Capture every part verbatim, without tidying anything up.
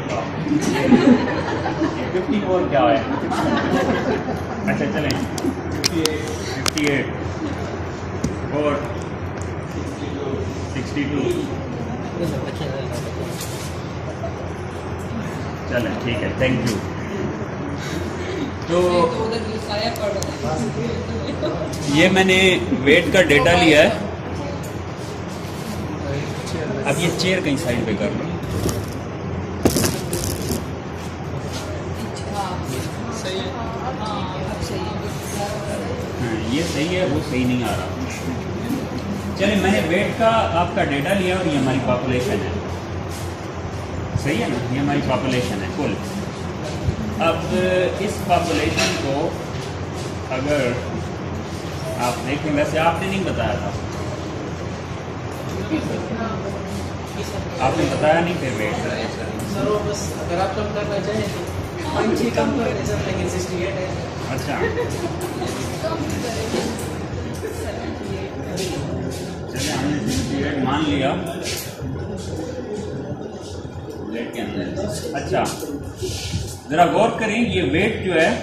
का fifty four क्या है? अच्छा चलें, फिफ्टी एट और सिक्सटी टू। चलें ठीक है, थैंक यू। तो ये मैंने वेट का डेटा लिया है। अब ये चेयर कहीं साइड पे कर लो। हाँ ये सही है, वो सही नहीं आ रहा। चलिए मैंने वेट का आपका डेटा लिया और ये हमारी पॉपुलेशन है, सही है ना? ये हमारी पॉपुलेशन है कुल। अब इस पॉपुलेशन को अगर आप देखें, वैसे आपने नहीं बताया था, आपने बताया नहीं फिर वेट। सर वो बस अगर आप कम करना चाहें तो पाँच छः कम कर दें सर, लेकिन सिक्सटी एट है। अच्छा चलिए हमने सिक्सटी एट मान लिया वेट के अंदर। अच्छा ज़रा गौर करें, ये वेट जो है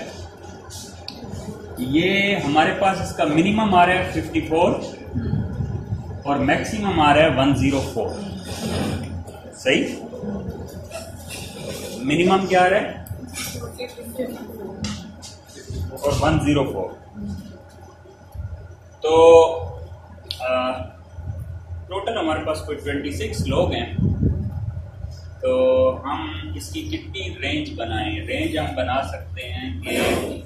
ये हमारे पास इसका मिनिमम आ रहा है फिफ्टी फोर और मैक्सिमम आ रहा है वन ज़ीरो फोर। सही? मिनिमम क्या आ रहा है? और वन ज़ीरो फोर। तो टोटल हमारे पास कोई ट्वेंटी सिक्स लोग हैं। तो हम इसकी कितनी रेंज बनाएं? रेंज हम बना सकते हैं कि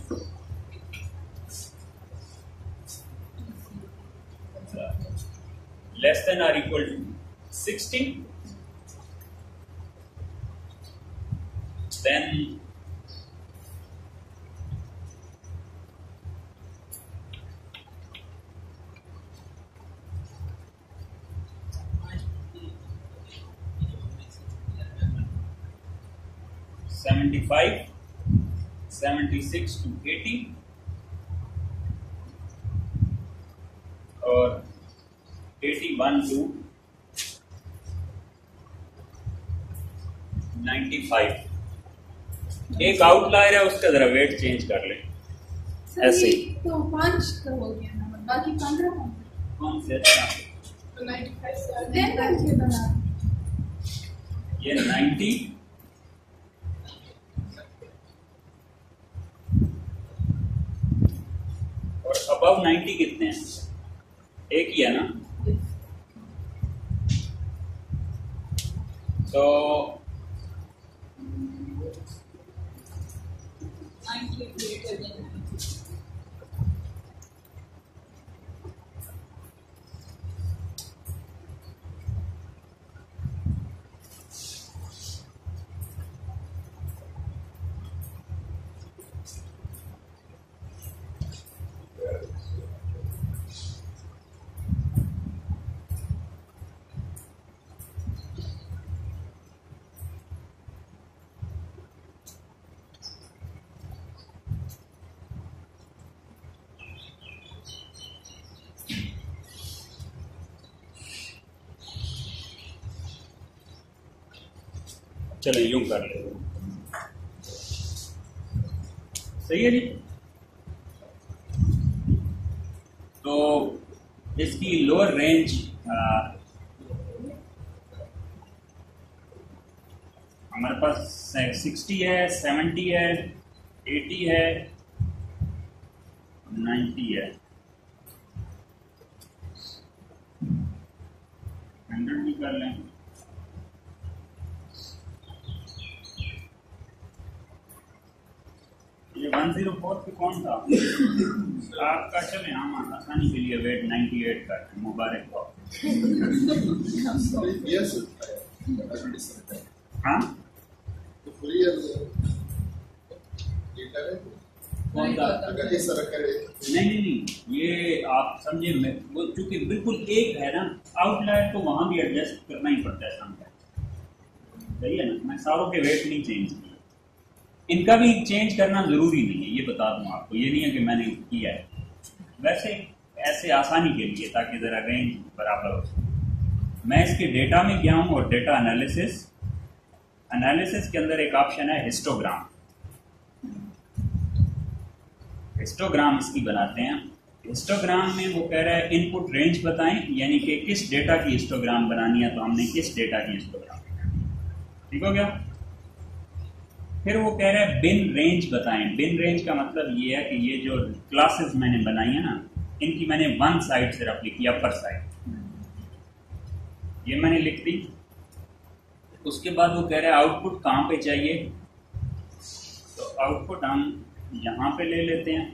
less than or equal to sixty, then seventy five, seventy six to eighty और eighty one to ninety five. एक आउटलायर है, उसका जरा वेट चेंज कर लें ऐसे ही। तो पांच का हो गया नंबर, बाकी पंद्रह कौन से? अच्छा तो नाइन्टी फाइव देन करके बना ये नाइन्टी और अबव नाइन्टी कितने हैं? एक ही है ना? तो चलो यूं कर ले, सही है जी। तो इसकी लोअर रेंज हमारे पास सिक्सटी है, सेवेंटी है, एटी है, नाइन्टी है, हंड्रेड भी कर लें। ये वन ज़ीरो फोर पे कौन था आपका? चले हम आसानी के लिए वेट नाइन्टी एट का मुबारक हो। हाँ कौन था? नहीं नहीं नहीं ये आप समझे, वो चूंकि बिल्कुल एक है ना आउटलायर, तो वहां भी एडजस्ट करना ही पड़ता है समझा, सही है ना? मैं सारों के वेट नहीं चेंज किया, इनका भी चेंज करना जरूरी नहीं है, ये बता दूं आपको। ये नहीं है कि मैंने किया है, वैसे ऐसे आसानी के लिए ताकि जरा रेंज बराबर हो। मैं इसके डेटा में गया हूं और डेटा एनालिसिस एनालिसिस के अंदर एक ऑप्शन है हिस्टोग्राम। हिस्टोग्राम इसकी बनाते हैं। हिस्टोग्राम में वो कह रहा है इनपुट रेंज बताएं, यानी कि किस डेटा की हिस्टोग्राम बनानी है, तो हमने किस डेटा की हिस्टोग्राम, ठीक हो गया। फिर वो कह रहा है बिन रेंज बताएं। बिन रेंज का मतलब ये है कि ये जो क्लासेस मैंने बनाई है ना, इनकी मैंने वन साइड सिर्फ लिखी, अपर साइड, ये मैंने लिख दी। उसके बाद वो कह रहा है आउटपुट कहाँ पे चाहिए, तो आउटपुट हम यहां पे ले लेते हैं।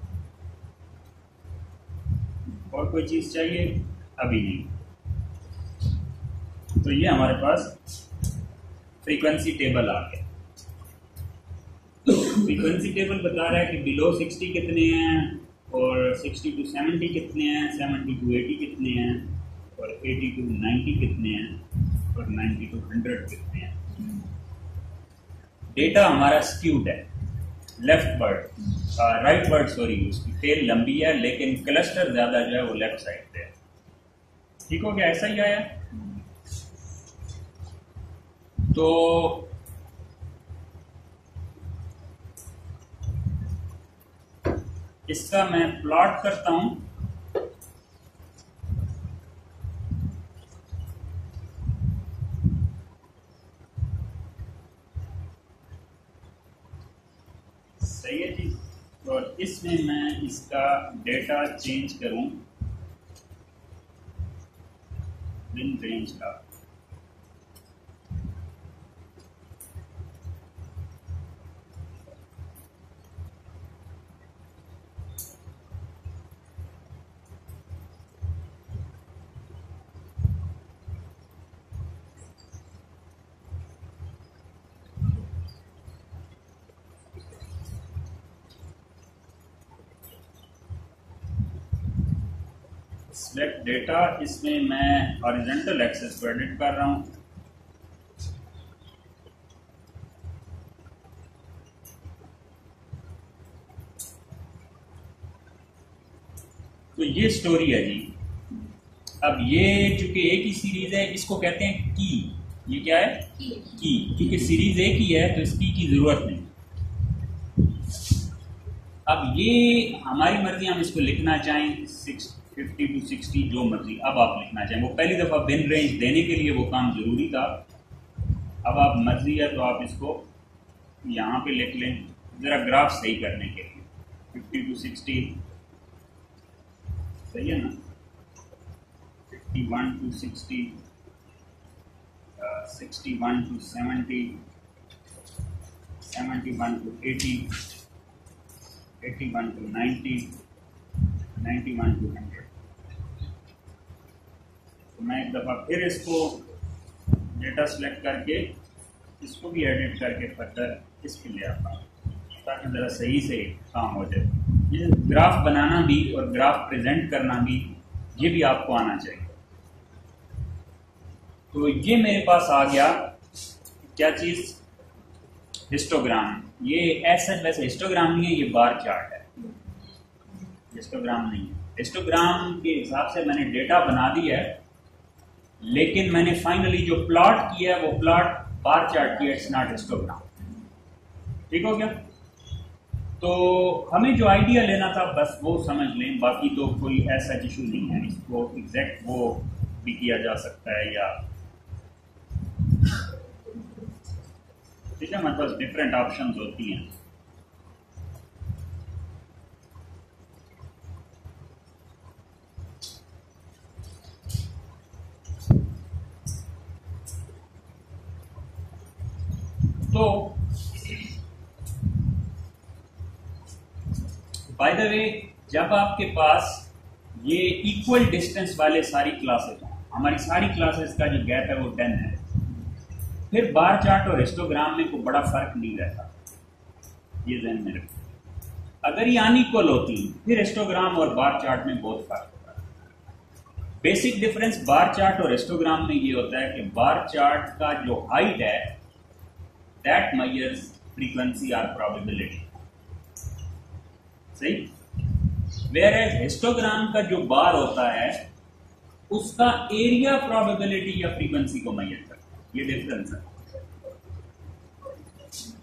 और कोई चीज चाहिए अभी नहीं, तो ये हमारे पास फ्रीक्वेंसी टेबल आ गया। फ्रीक्वेंसी टेबल बता रहा है कि बिलो सिक्सटी कितने हैं और सिक्सटी टू सेवेंटी कितने हैं, सेवेंटी टू एटी कितने हैं और एटी टू नाइन्टी कितने हैं और नाइन्टी टू हंड्रेड कितने हैं। डेटा हमारा स्क्यूड है, left ward right ward sorry, उसकी टेल लंबी है लेकिन क्लस्टर ज्यादा जो है वो लेफ्ट साइड पे है। ठीक हो गया, ऐसा ही आया। तो इसका मैं प्लॉट करता हूं। सही है जी। और इसमें मैं इसका डेटा चेंज करूं बिन रेंज का। सिलेक्ट डेटा, इसमें मैं हॉरिजॉन्टल एक्सेस को एडिट कर रहा हूं। तो ये स्टोरी है जी। अब ये चूंकि एक ही सीरीज है, इसको कहते हैं की। ये क्या है? की। क्योंकि सीरीज एक ही है तो इस की की जरूरत नहीं। अब ये हमारी मर्जी, हम इसको लिखना चाहें सिक्स फिफ्टी टू सिक्सटी, जो मर्जी अब आप लिखना चाहें। वो पहली दफ़ा बिन रेंज देने के लिए वो काम जरूरी था। अब आप मर्जी है तो आप इसको यहाँ पे लिख लें, ज़रा ग्राफ सही करने के लिए। फिफ्टी टू सिक्सटी सही है ना, fifty one to sixty, sixty one to seventy, seventy one to eighty, eighty one to ninety, ninety one to hundred. तो मैं एक दफ़ा फिर इसको डेटा सेलेक्ट करके इसको भी एडिट करके फर्दर इस पे ले आता हूँ ताकि ज़रा सही से काम हो जाए। ये ग्राफ बनाना भी और ग्राफ प्रेजेंट करना भी, ये भी आपको आना चाहिए। तो ये मेरे पास आ गया क्या चीज़? हिस्टोग्राम। ये ऐसा वैसे हिस्टोग्राम नहीं है, ये बार चार्ट है, हिस्टोग्राम नहीं है। हिस्टोग्राम के हिसाब से मैंने डेटा बना दिया है, लेकिन मैंने फाइनली जो प्लॉट किया है वो प्लॉट बार चार्ट किया, इट्स नॉट हिस्टोग्राम। ठीक हो गया। तो हमें जो आइडिया लेना था बस वो समझ लें, बाकी तो कोई ऐसा इशू नहीं है। इसको एग्जैक्ट वो भी किया जा सकता है या ठीक है, हमारे पास डिफरेंट ऑप्शंस होती हैं। तो बाय द वे, जब आपके पास ये इक्वल डिस्टेंस वाले सारी क्लासेस हैं, हमारी सारी क्लासेस का जो गैप है वो टेन है, फिर बार चार्ट और हिस्टोग्राम में कोई बड़ा फर्क नहीं रहता। ये ध्यान में रखो। अगर ये अनइक्वल होती फिर हिस्टोग्राम और बार चार्ट में बहुत फर्क होता है। बेसिक डिफरेंस बार चार्ट और हिस्टोग्राम में ये होता है कि बार चार्ट का जो हाइट है दैट मेजर्स फ्रीक्वेंसी और प्रोबेबिलिटी, सही। वेयर एज हिस्टोग्राम का जो बार होता है उसका एरिया प्रोबेबिलिटी या फ्रीक्वेंसी को मेजर करता है। ये डिफरेंस है।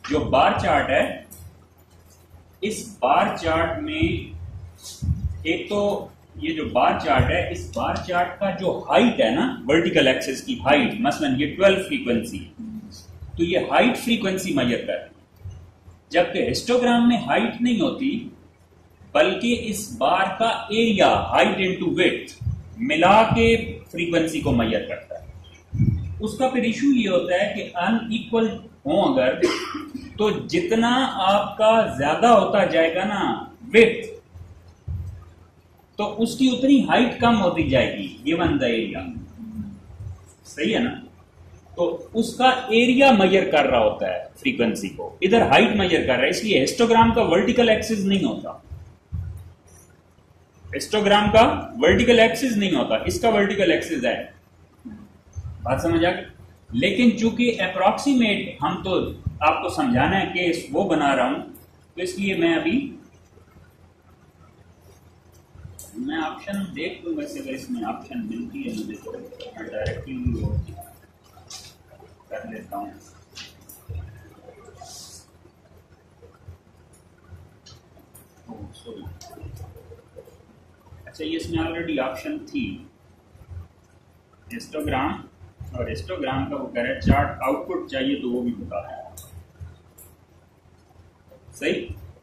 जो बार चार्ट है, इस बार चार्ट में एक तो ये जो बार चार्ट है, इस बार चार्ट का जो हाइट है ना, वर्टिकल एक्सिस की हाइट, मसलन ये ट्वेल्व फ्रीक्वेंसी, तो ये हाइट फ्रीक्वेंसी मेजर कर रही है, जबकि हिस्टोग्राम में हाइट नहीं होती, बल्कि इस बार का एरिया, हाइट इनटू विड्थ मिला के फ्रीक्वेंसी को मेजर करता है। उसका फिर इशू ये होता है कि अनइक्वल हो अगर, तो जितना आपका ज्यादा होता जाएगा ना विड्थ, तो उसकी उतनी हाइट कम होती जाएगी गिवन द एरिया। सही है ना? तो उसका एरिया मेजर कर रहा होता है फ्रीक्वेंसी को, इधर हाइट मेजर कर रहा है, इसलिए हिस्टोग्राम का वर्टिकल एक्सिस नहीं होता। हिस्टोग्राम का वर्टिकल एक्सिस नहीं होता, इसका वर्टिकल एक्सिस है। बात समझ आ गई? लेकिन चूंकि अप्रोक्सीमेट हम तो आपको समझाना है केस वो बना रहा हूं, तो इसलिए मैं अभी मैं ऑप्शन देख लूं, वैसे अगर इसमें ऑप्शन मिलती है मुझे तो मैं डायरेक्टली कर लेता हूं। सॉरी, अच्छा ये इसमें ऑलरेडी ऑप्शन थी हिस्टोग्राम, और हिस्टोग्राम का वो कह रहा है चार्ट आउटपुट चाहिए, तो वो भी बता रहा है। सही,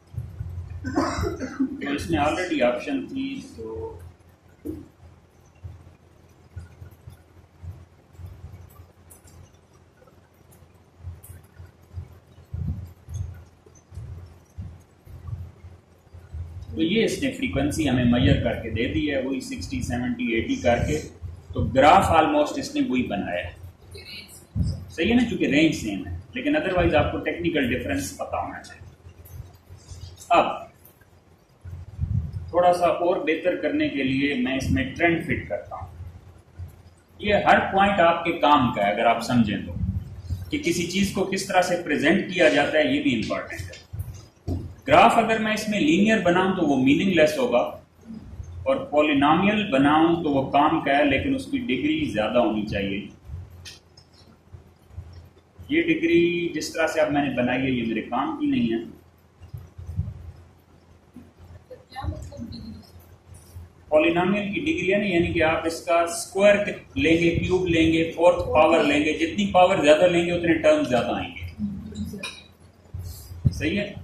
तो इसमें ऑलरेडी ऑप्शन थी, तो तो ये इसने फ्रीक्वेंसी हमें मेजर करके दे दी है, वही सिक्सटी सेवेंटी एटी करके, तो ग्राफ ऑलमोस्ट इसने वही बनाया है। सही है ना, चूंकि रेंज सेम है, लेकिन अदरवाइज आपको टेक्निकल डिफरेंस पता होना चाहिए। अब थोड़ा सा और बेहतर करने के लिए मैं इसमें ट्रेंड फिट करता हूं। ये हर पॉइंट आपके काम का है, अगर आप समझें तो, कि किसी चीज को किस तरह से प्रेजेंट किया जाता है, ये भी इंपॉर्टेंट है। ग्राफ अगर मैं इसमें लीनियर बनाऊं तो वो मीनिंगलेस होगा, और पॉलिनोमियल बनाऊं तो वो काम का है, लेकिन उसकी डिग्री ज्यादा होनी चाहिए। ये डिग्री जिस तरह से अब मैंने बनाई है, ये मेरे काम की नहीं है। पॉलिनोमियल की डिग्री है ना, यानी कि आप इसका स्क्वायर लेंगे, क्यूब लेंगे, फोर्थ पावर लेंगे, जितनी पावर ज्यादा लेंगे उतने टर्म ज्यादा आएंगे। सही है?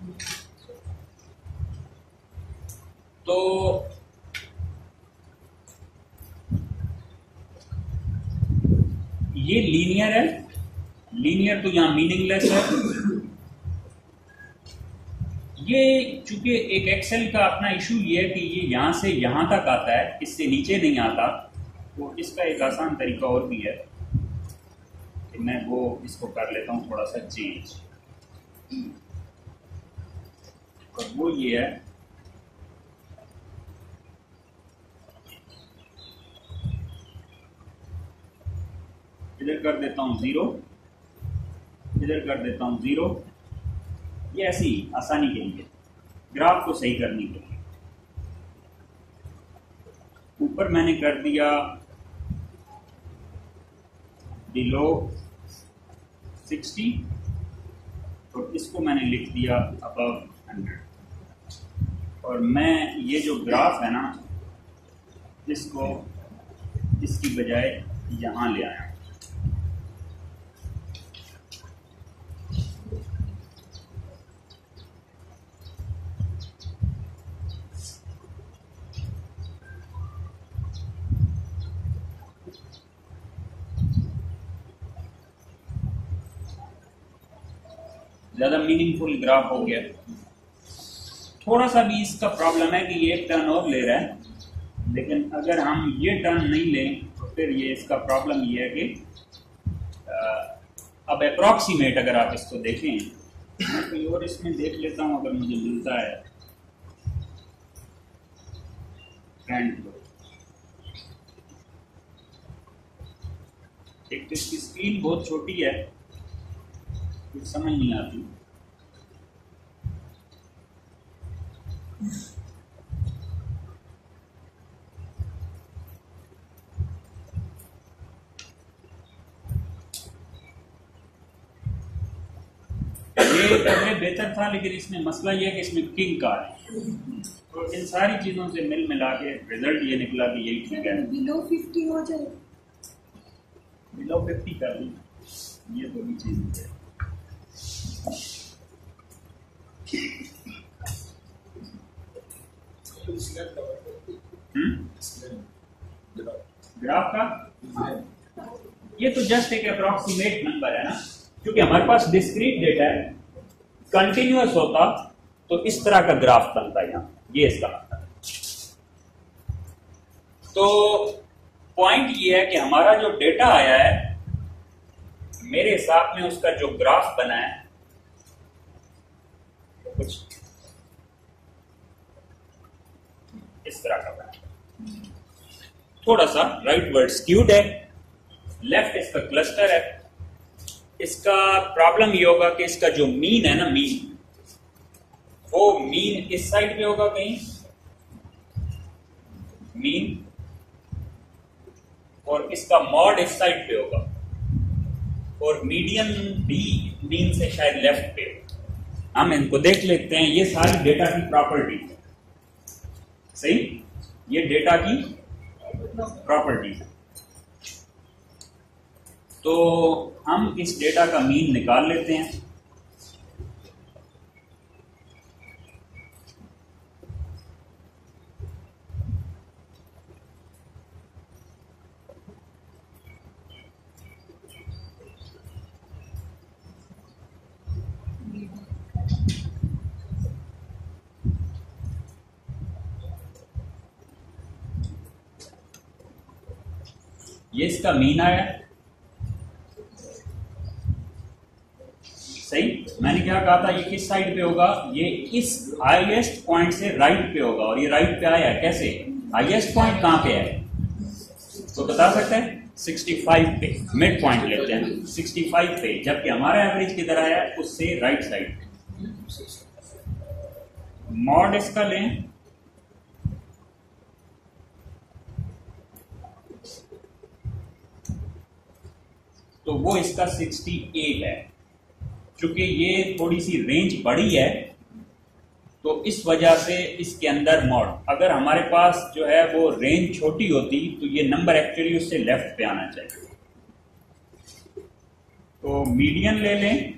तो ये लीनियर है, लीनियर तो यहां मीनिंगलेस है। ये चूंकि एक एक्सेल का अपना इशू ये है कि ये यहां से यहां तक आता है, इससे नीचे नहीं आता, तो इसका एक आसान तरीका और भी है कि मैं वो इसको कर लेता हूं थोड़ा सा चेंज, और वो ये है इधर कर देता हूं जीरो, इधर कर देता हूं जीरो। ये ऐसी आसानी के लिए, ग्राफ को सही करने के लिए। ऊपर मैंने कर दिया बिलो सिक्सटी, और इसको मैंने लिख दिया अबव हंड्रेड। और मैं ये जो ग्राफ है ना, इसको इसकी बजाय यहां ले आया। ज्यादा मीनिंगफुल ग्राफ हो गया। थोड़ा सा भी इसका प्रॉब्लम है कि ये एक टर्न और ले रहा है, लेकिन अगर हम ये टर्न नहीं लें तो फिर ये इसका प्रॉब्लम ये है कि आ, अब अप्रॉक्सीमेट अगर आप इसको देखें, मैं कोई और इसमें देख लेता हूं अगर मुझे मिलता है ट्रेंड को। एक तो इसकी स्क्रीन बहुत छोटी है, कुछ समझ नहीं आती। ये ये पहले बेहतर था, लेकिन इसमें मसला ये है कि इसमें किंग का है। तो इन सारी चीज़ों से मिल मिला के रिजल्ट ये निकला कि यही ठीक है। बिलो फिफ्टी हो जाए, बिलो फिफ्टी कर ली, ये दो भी चीज़ है। ग्राफ का ये तो जस्ट एक अप्रोक्सीमेट नंबर है ना, क्योंकि हमारे पास डिस्क्रीट डेटा है। कंटिन्यूअस होता तो इस तरह का ग्राफ बनता यहाँ, ये इसका मतलब है। तो पॉइंट ये है कि हमारा जो डेटा आया है, मेरे हिसाब में उसका जो ग्राफ बना है कुछ इस तरह का बना है, थोड़ा सा राइट वर्ड स्क्यूड है, लेफ्ट इसका क्लस्टर है। इसका प्रॉब्लम ये होगा कि इसका जो मीन है ना, मीन वो मीन इस साइड पे होगा कहीं, मीन, और इसका मॉड इस साइड पे होगा, और मीडियन भी मीन से शायद लेफ्ट पे होगा। हम इनको देख लेते हैं। ये सारी डेटा की प्रॉपर्टी है, सही, ये डेटा की प्रॉपर्टी है। तो हम इस डेटा का मीन निकाल लेते हैं। ये इसका मीन आया, सही। मैंने क्या कहा था, ये किस साइड पे होगा, ये इस हाईएस्ट पॉइंट से राइट पे होगा, और ये राइट पे आया कैसे, हाईएस्ट पॉइंट कहां पे है तो बता सकते हैं, पैंसठ पे, मिड पॉइंट लेते हैं पैंसठ पे, जबकि हमारा एवरेज किधर आया, उससे राइट साइड पे। मॉड इसका लें, तो वो इसका अड़सठ है। चूंकि ये थोड़ी सी रेंज बड़ी है, तो इस वजह से इसके अंदर मॉड, अगर हमारे पास जो है वो रेंज छोटी होती तो ये नंबर एक्चुअली उससे लेफ्ट पे आना चाहिए। तो मीडियन ले लें,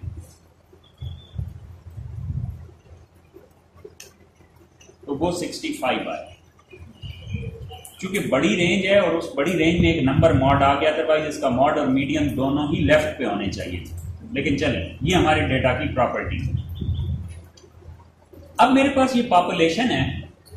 तो वो पैंसठ आए। क्योंकि बड़ी रेंज है और उस बड़ी रेंज में एक नंबर मॉड आ गया, अदरवाइज इसका मॉड और मीडियन दोनों ही लेफ्ट पे होने चाहिए। लेकिन चले, ये हमारे डेटा की प्रॉपर्टी है। अब मेरे पास ये पॉपुलेशन है,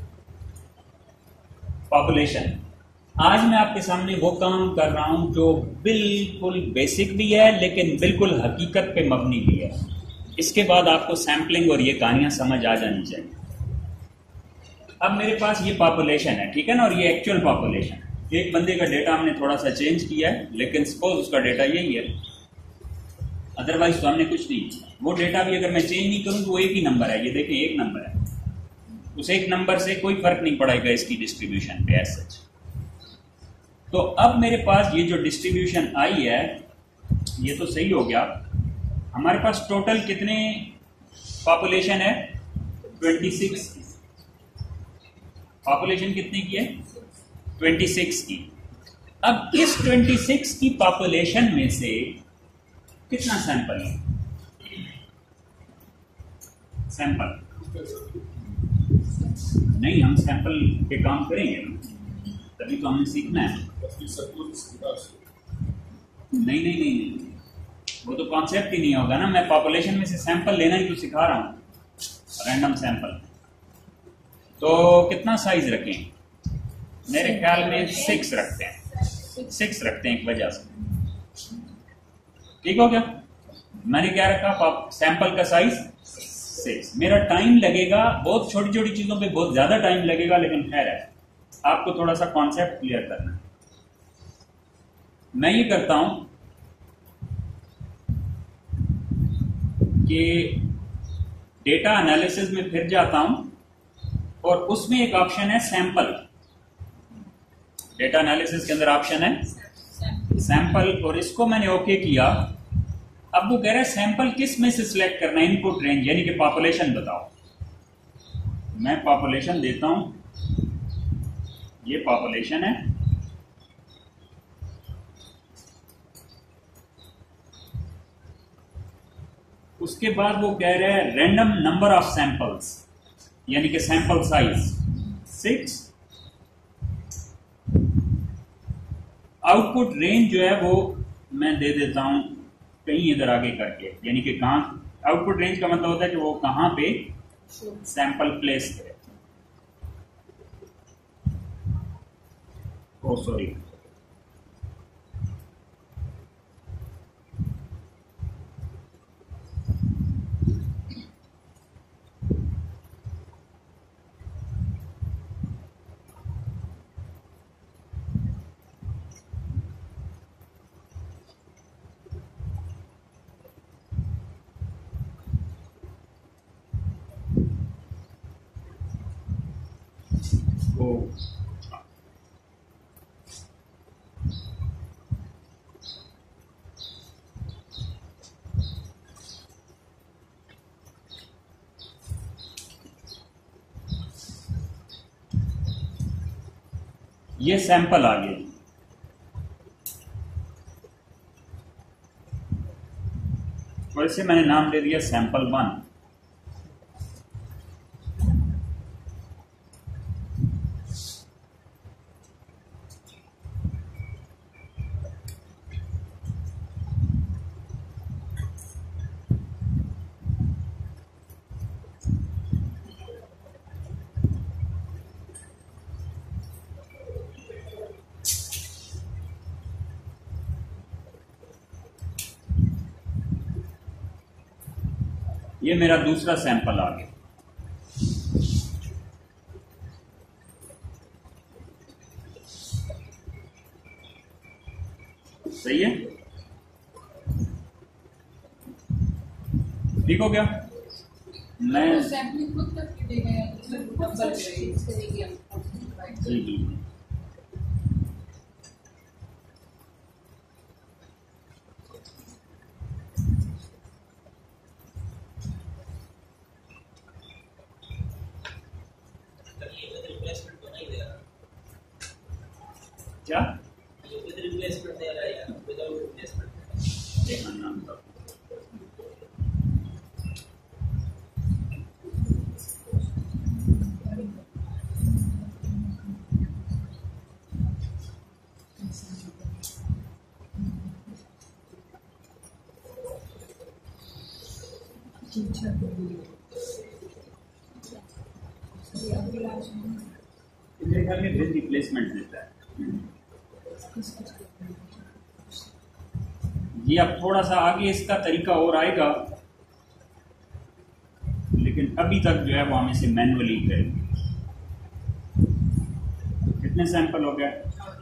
पॉपुलेशन। आज मैं आपके सामने वो काम कर रहा हूं जो बिल्कुल बेसिक भी है, लेकिन बिल्कुल हकीकत पे मबनी भी है। इसके बाद आपको सैम्पलिंग और ये कहानियां समझ आ जानी चाहिए। अब मेरे पास ये पॉपुलेशन है, ठीक है ना, और ये एक्चुअल पॉपुलेशन है। एक बंदे का डेटा हमने थोड़ा सा चेंज किया है, लेकिन सपोज उसका डेटा यही है, अदरवाइज तो हमने कुछ नहीं। वो डेटा भी अगर मैं चेंज नहीं करूं तो वो एक ही नंबर है, ये देखें एक नंबर है, उस एक नंबर से कोई फर्क नहीं पड़ेगा इसकी डिस्ट्रीब्यूशन पे एज सच। तो अब मेरे पास ये जो डिस्ट्रीब्यूशन आई है, ये तो सही हो गया। हमारे पास टोटल कितने पॉपुलेशन है, छब्बीस। पॉपुलेशन कितने की है, छब्बीस की। अब इस छब्बीस की पॉपुलेशन में से कितना सैंपल है, सैंपल नहीं, हम सैंपल पे काम करेंगे तभी तो हमें सीखना है। नहीं नहीं नहीं नहीं, वो तो कॉन्सेप्ट ही नहीं होगा ना। मैं पॉपुलेशन में से सैंपल लेना ही तो सिखा रहा हूं, रैंडम सैंपल। तो कितना साइज रखें, मेरे ख्याल में सिक्स रखते हैं, सिक्स रखते हैं एक वजह से। ठीक हो गया, मैंने क्या रखा, सैंपल का साइज सिक्स। मेरा टाइम लगेगा, बहुत छोटी छोटी चीजों पे बहुत ज्यादा टाइम लगेगा, लेकिन खैर है, आपको थोड़ा सा कॉन्सेप्ट क्लियर करना है। मैं ये करता हूं कि डेटा एनालिसिस में फिर जाता हूं, और उसमें एक ऑप्शन है सैंपल। डेटा एनालिसिस के अंदर ऑप्शन है सैंपल, और इसको मैंने ओके किया अब वो कह रहा है सैंपल किस में से सिलेक्ट करना है, इनपुट रेंज यानी कि पॉपुलेशन बताओ। मैं पॉपुलेशन देता हूं, ये पॉपुलेशन है, उसके बाद वो कह रहे हैं रैंडम नंबर ऑफ सैंपल्स यानी कि sample size six, output range जो है वो मैं दे देता हूं कहीं इधर आगे करके, यानी कि कहां आउटपुट रेंज का मतलब होता है कि वो कहां पे सैंपल प्लेस करे। ओ सॉरी, ओ ये सैंपल आ गया, और इसे मैंने नाम दे दिया सैंपल वन। ये मेरा दूसरा सैंपल आ गया। सही है, ठीक हो गया। मैं सैंपलिंग खुद करके देगा या नंबर जी जी क्या रिप्लेसमेंट दे रहा है या विदाउट रिप्लेसमेंट? देखना नाम का मेरे ख्याल में विद रिप्लेसमेंट देता है। ये अब थोड़ा सा आगे इसका तरीका और आएगा, लेकिन अभी तक जो है वो हम इसे मैनुअली करेंगे। कितने सैंपल हो गए?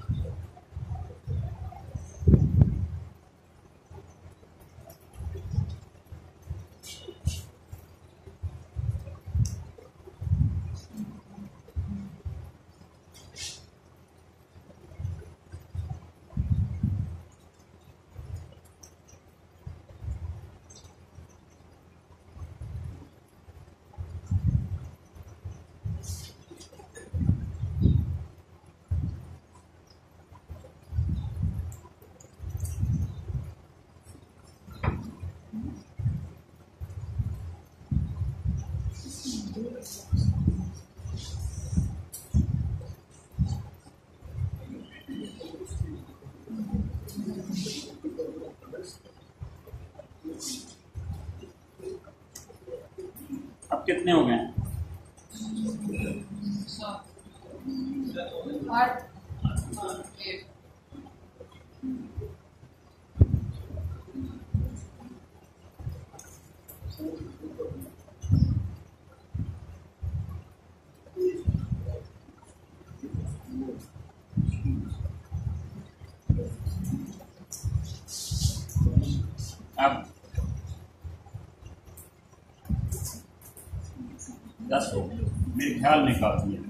अब कितने हो गए? आठ अब दस हो गए मेरे ख्याल में, काफी है।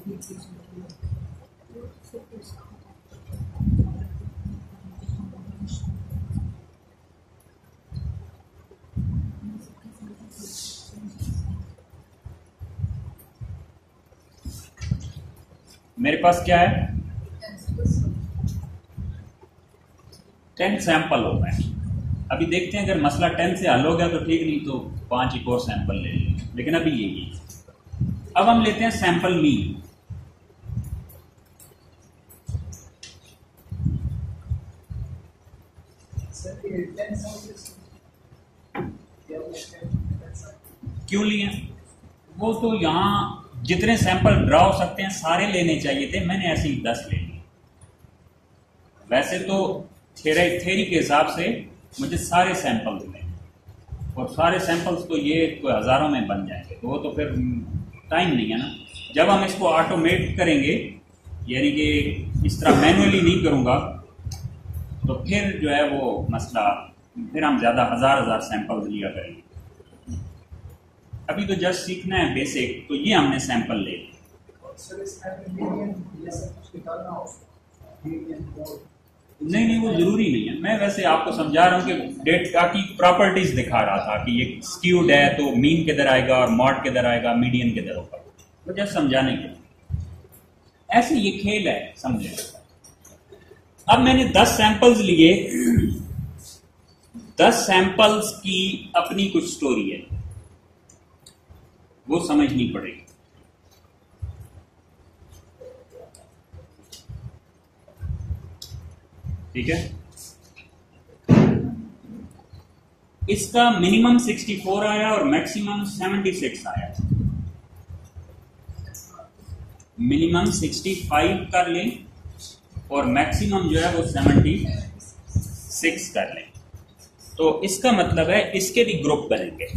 मेरे पास क्या है, टेन सैंपल हो गए। अभी देखते हैं अगर मसला टेन से हल हो गया तो ठीक, नहीं तो पांच एक और सैंपल ले लेंगे, लेकिन अभी यही। अब हम लेते हैं सैंपल मीन। क्यों लिए? वो तो यहाँ जितने सैंपल ड्रा हो सकते हैं सारे लेने चाहिए थे, मैंने ऐसे ही दस ले लिए। वैसे तो थ्योरी के हिसाब से मुझे सारे सैंपल लेने, और सारे सैंपल्स तो ये कोई हजारों में बन जाएंगे, तो वो तो फिर टाइम नहीं है ना। जब हम इसको ऑटोमेट करेंगे, यानी कि इस तरह मैनुअली नहीं करूँगा, तो फिर जो है वो मसला, फिर हम ज़्यादा हज़ार हज़ार सैंपल लिया करेंगे। अभी तो जस्ट सीखना है बेसिक, तो ये हमने सैंपल ले लिए। नहीं नहीं वो जरूरी नहीं है, मैं वैसे आपको समझा रहा हूँ कि डेटा की प्रॉपर्टीज दिखा रहा था कि ये स्क्यूड है तो मीन किधर आएगा और मॉड किधर आएगा, मीडियन किधर होगा, तो जस्ट समझाने के लिए। ऐसे ये खेल है, समझे। अब मैंने दस सैंपल्स लिए, दस सैंपल्स की अपनी कुछ स्टोरी है, वो समझनी पड़ेगी। ठीक है, इसका मिनिमम चौंसठ आया और मैक्सिमम छिहत्तर आया। मिनिमम पैंसठ कर लें और मैक्सिमम जो है वो छिहत्तर कर लें, तो इसका मतलब है इसके भी ग्रुप बनेंगे।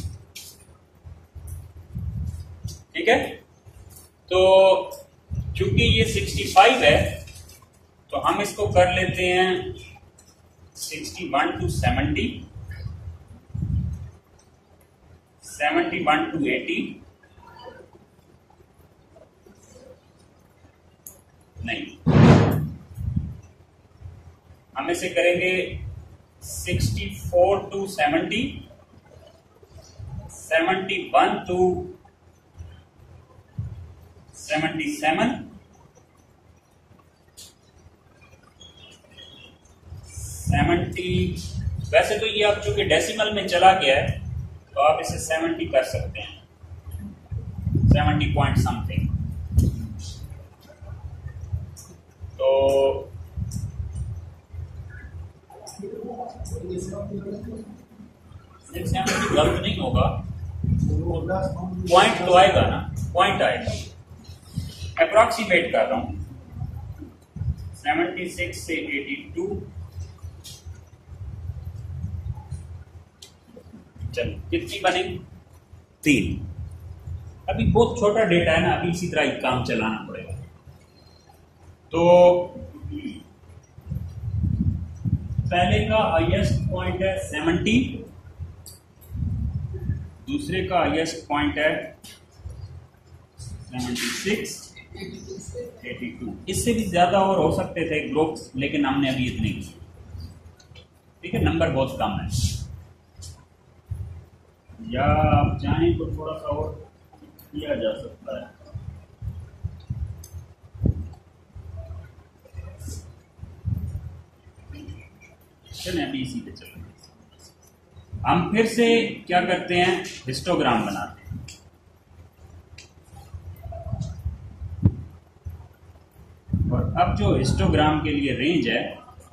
ठीक है, तो चूंकि ये पैंसठ है तो हम इसको कर लेते हैं इकसठ टू सत्तर, इकहत्तर टू अस्सी, नहीं, हम इसे करेंगे चौंसठ टू सत्तर, इकहत्तर टू सतहत्तर, सेवेंटी। वैसे तो ये अब चूंकि डेसिमल में चला गया है तो आप इसे सत्तर कर सकते हैं, सत्तर पॉइंट समथिंग। तो सत्तर गलत नहीं होगा, पॉइंट तो आएगा ना, पॉइंट आएगा। अप्रोक्सीमेट कर रहा हूं, छिहत्तर से बयासी। चलो कितनी बने? तीन। अभी बहुत छोटा डेटा है ना, अभी इसी तरह ही काम चलाना पड़ेगा। तो पहले का हाईएस्ट पॉइंट है सत्तर, दूसरे का हाईएस्ट पॉइंट है छिहत्तर, बयासी। इससे भी ज्यादा और हो सकते थे ग्रुप्स, लेकिन हमने अभी इतने किए। ठीक है, नंबर बहुत कम है, या आप चाहें तो थोड़ा सा और किया जा सकता है। चलें अभी इसी पे चलें। हम फिर से क्या करते हैं, हिस्टोग्राम बनाते हैं। और अब जो हिस्टोग्राम के लिए रेंज है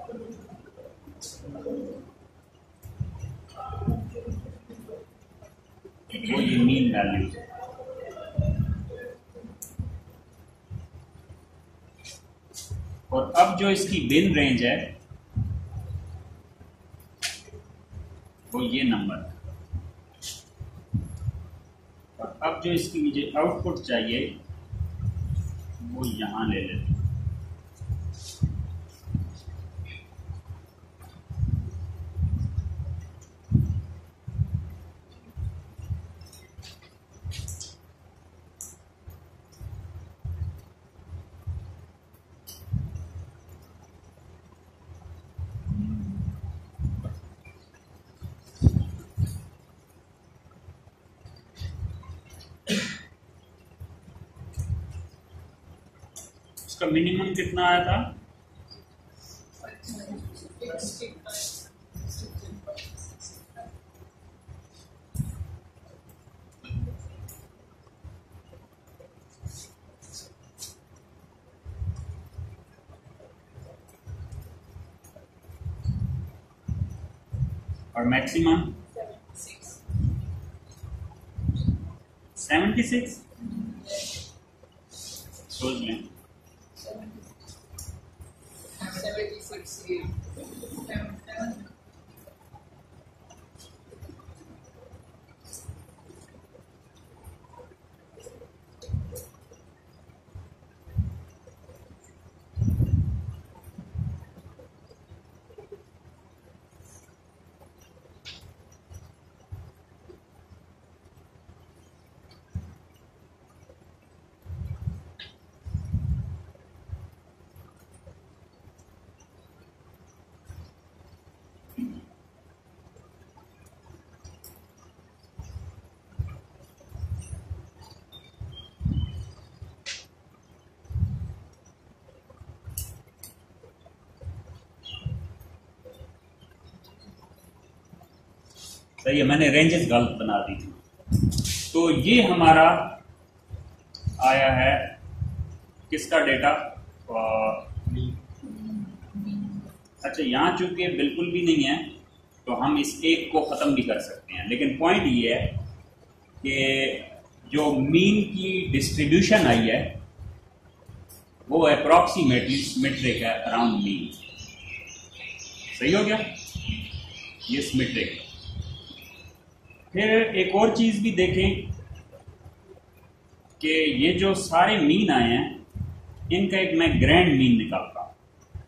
वो ये मीन वैल्यू है। और अब जो इसकी बिन रेंज है वो ये नंबर है। और अब जो इसकी मुझे आउटपुट चाहिए वो यहां ले लेते हैं। उसका मिनिमम कितना आया था? और मैक्सिमम सेवेंटी सिक्स। सोच लें। सही है, मैंने रेंजेस गलत बना दी थी। तो ये हमारा आया है किसका डेटा? अच्छा, यहाँ चूंकि बिल्कुल भी नहीं है तो हम इस एक को खत्म भी कर सकते हैं, लेकिन पॉइंट ये है कि जो मीन की डिस्ट्रीब्यूशन आई है वो अप्रॉक्सीमेटली सिमेट्रिक है अराउंड मीन। सही हो गया, ये सिमेट्रिक। फिर एक और चीज भी देखें कि ये जो सारे मीन आए हैं इनका एक मैं ग्रैंड मीन निकालता हूं।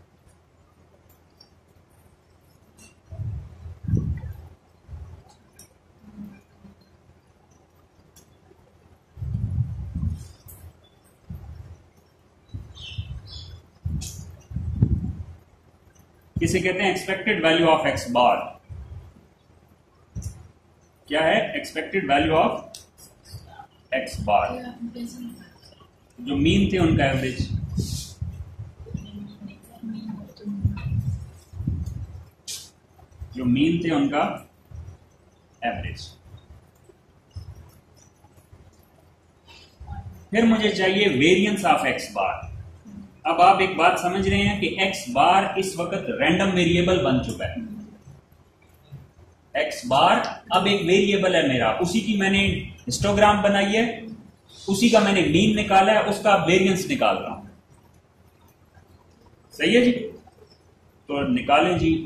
इसे कहते हैं expected value of x bar. क्या है? Expected value of x bar. जो मीन थे उनका एवरेज। जो मीन थे उनका एवरेज। फिर मुझे चाहिए वेरिएंस ऑफ एक्स बार। अब आप एक बात समझ रहे हैं कि एक्स बार इस वक्त रैंडम वेरिएबल बन चुका है। एक्स बार अब एक वेरिएबल है मेरा, उसी की मैंने हिस्टोग्राम बनाई है, उसी का मैंने मीन निकाला है, उसका वेरिएंस निकाल रहा हूं। सही है जी? तो निकालें जी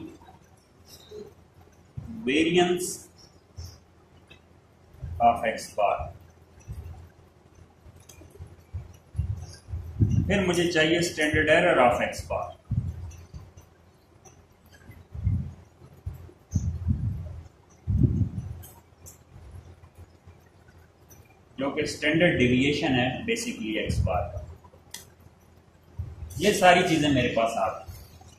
वेरिएंस ऑफ एक्स बार। फिर मुझे चाहिए standard error of x bar. जो कि स्टैंडर्ड डेविएशन है बेसिकली एक्स बार का। ये सारी चीजें मेरे पास आ गई।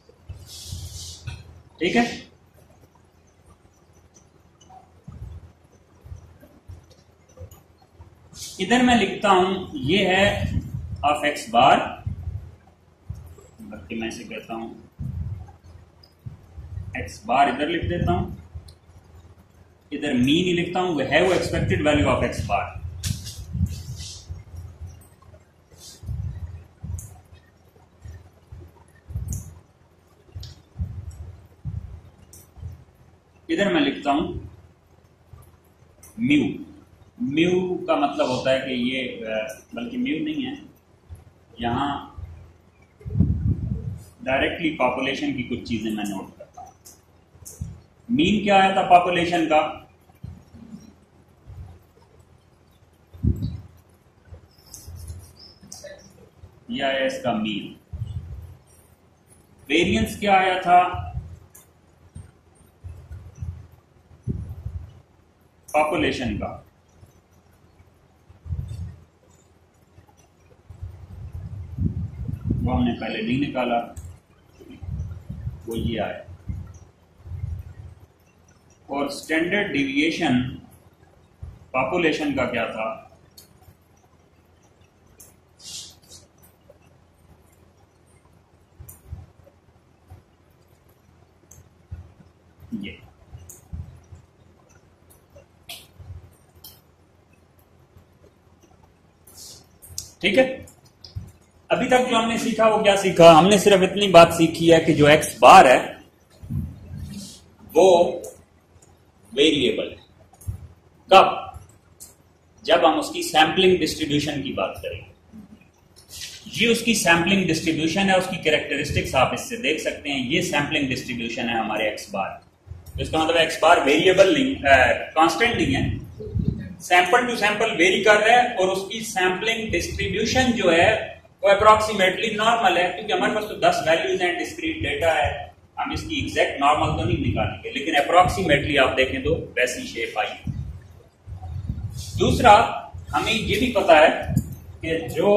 ठीक है, इधर मैं लिखता हूं ये है ऑफ एक्स बार, बल्कि मैं इसे कहता हूं एक्स बार, इधर लिख देता हूं, इधर मीन ही लिखता हूं, है वो expected value of x bar. इधर मैं लिखता हूं म्यू। म्यू का मतलब होता है कि ये, बल्कि म्यू नहीं है, यहां डायरेक्टली पॉपुलेशन की कुछ चीजें मैं नोट करता हूं। मीन क्या आया था पॉपुलेशन का? यह आया इसका मीन। वेरिएंस क्या आया था? पॉपुलेशन का। वो हमने पहले नहीं निकाला, वो ये आया। और स्टैंडर्ड डिविएशन पॉपुलेशन का क्या था? ये ठीक है। अभी तक जो हमने सीखा वो क्या सीखा? हमने सिर्फ इतनी बात सीखी है कि जो एक्स बार है वो वेरिएबल है। कब? जब हम उसकी सैंपलिंग डिस्ट्रीब्यूशन की बात करेंगे। ये उसकी सैंपलिंग डिस्ट्रीब्यूशन है, उसकी कैरेक्टरिस्टिक्स आप इससे देख सकते हैं। ये सैंपलिंग डिस्ट्रीब्यूशन है हमारे एक्स बार। तो इसका मतलब एक्स बार वेरिएबल नहीं, कांस्टेंट नहीं है, सैंपल टू सैंपल वेरी कर रहा है और उसकी सैंपलिंग डिस्ट्रीब्यूशन जो है वो अप्रोक्सीमेटली नॉर्मल है, क्योंकि हमारे पास तो दस वैल्यूज हैं, डिस्क्रीट डेटा है, हम इसकी एग्जैक्ट नॉर्मल तो नहीं निकालेंगे, लेकिन अप्रोक्सीमेटली आप देखें तो वैसी शेप आई। दूसरा, हमें ये भी पता है कि जो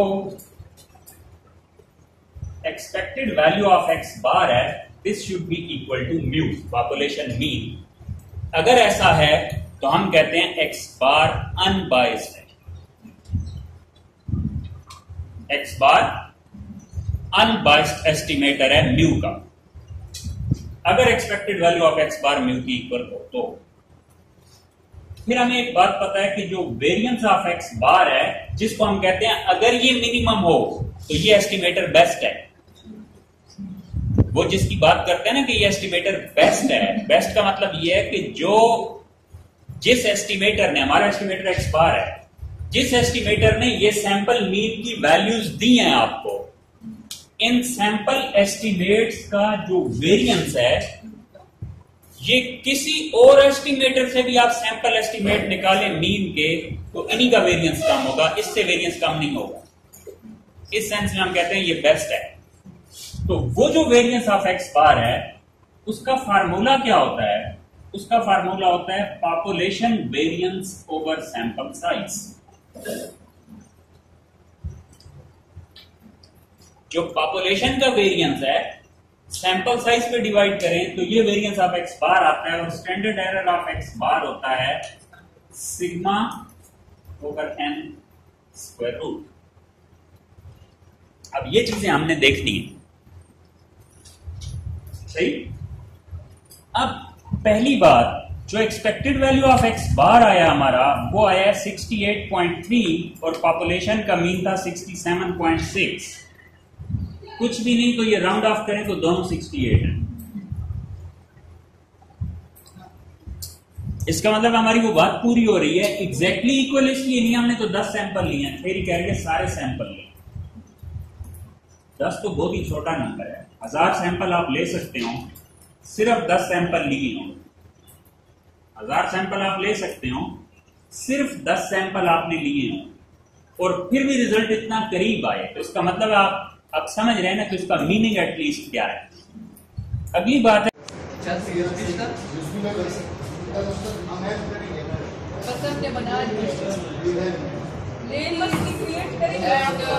expected value of x bar है this should be equal to mu, population mean. अगर ऐसा है तो हम कहते हैं एक्स बार अनबाइस्ड है। एक्स बार अनबाइस्ड एस्टिमेटर है म्यू का। अगर expected value of x bar mu की इक्वल हो तो फिर हमें एक बात पता है कि जो वेरिएंस ऑफ एक्स बार है, जिसको हम कहते हैं अगर ये मिनिमम हो तो ये एस्टिमेटर बेस्ट है। वो जिसकी बात करते हैं ना कि ये एस्टिमेटर बेस्ट है, बेस्ट का मतलब ये है कि जो जिस एस्टिमेटर ने, हमारा एस्टिमेटर एक्स बार है, जिस एस्टिमेटर ने ये सैंपल मीन की वैल्यूज दी हैं आपको, इन सैंपल एस्टिमेट्स का जो वेरिएंस है, ये किसी और एस्टिमेटर से भी आप सैंपल एस्टिमेट निकालें मीन के तो इन्हीं का वेरिएंस कम होगा, इससे वेरिएंस कम नहीं होगा। इस सेंस में हम कहते हैं ये बेस्ट है। तो वो जो वेरिएंस ऑफ एक्स बार है उसका फार्मूला क्या होता है? उसका फार्मूला होता है population variance over sample size. जो पॉपुलेशन का वेरिएंस है सैंपल साइज पे डिवाइड करें तो ये वेरिएंस ऑफ एक्स बार आता है, और standard error of x bar होता है sigma over N square root. अब ये चीजें हमने देखनी है, सही। अब पहली बात, जो expected value of x bar आया हमारा वो आया अड़सठ पॉइंट तीन और पॉपुलेशन का मीन था सड़सठ पॉइंट छह। कुछ भी नहीं तो ये राउंड ऑफ करें तो दोनों अड़सठ है। इसका मतलब हमारी वो बात पूरी हो रही है। एग्जैक्टली इक्वल इसलिए नहीं, हमने तो दस सैंपल लिए हैं, थ्योरी कह रही है सारे सैंपल लिए। दस तो बहुत ही छोटा नंबर है, हजार सैंपल आप ले सकते हो, सिर्फ दस सैंपल लिए हो। हजार सैंपल आप ले सकते हो, सिर्फ दस सैंपल आपने लिए हो और फिर भी रिजल्ट इतना करीब आए, तो इसका मतलब आप आप समझ रहे हैं ना कि उसका मीनिंग एटलीस्ट क्या है। अगली बात है हमने बना क्रिएट करेंगे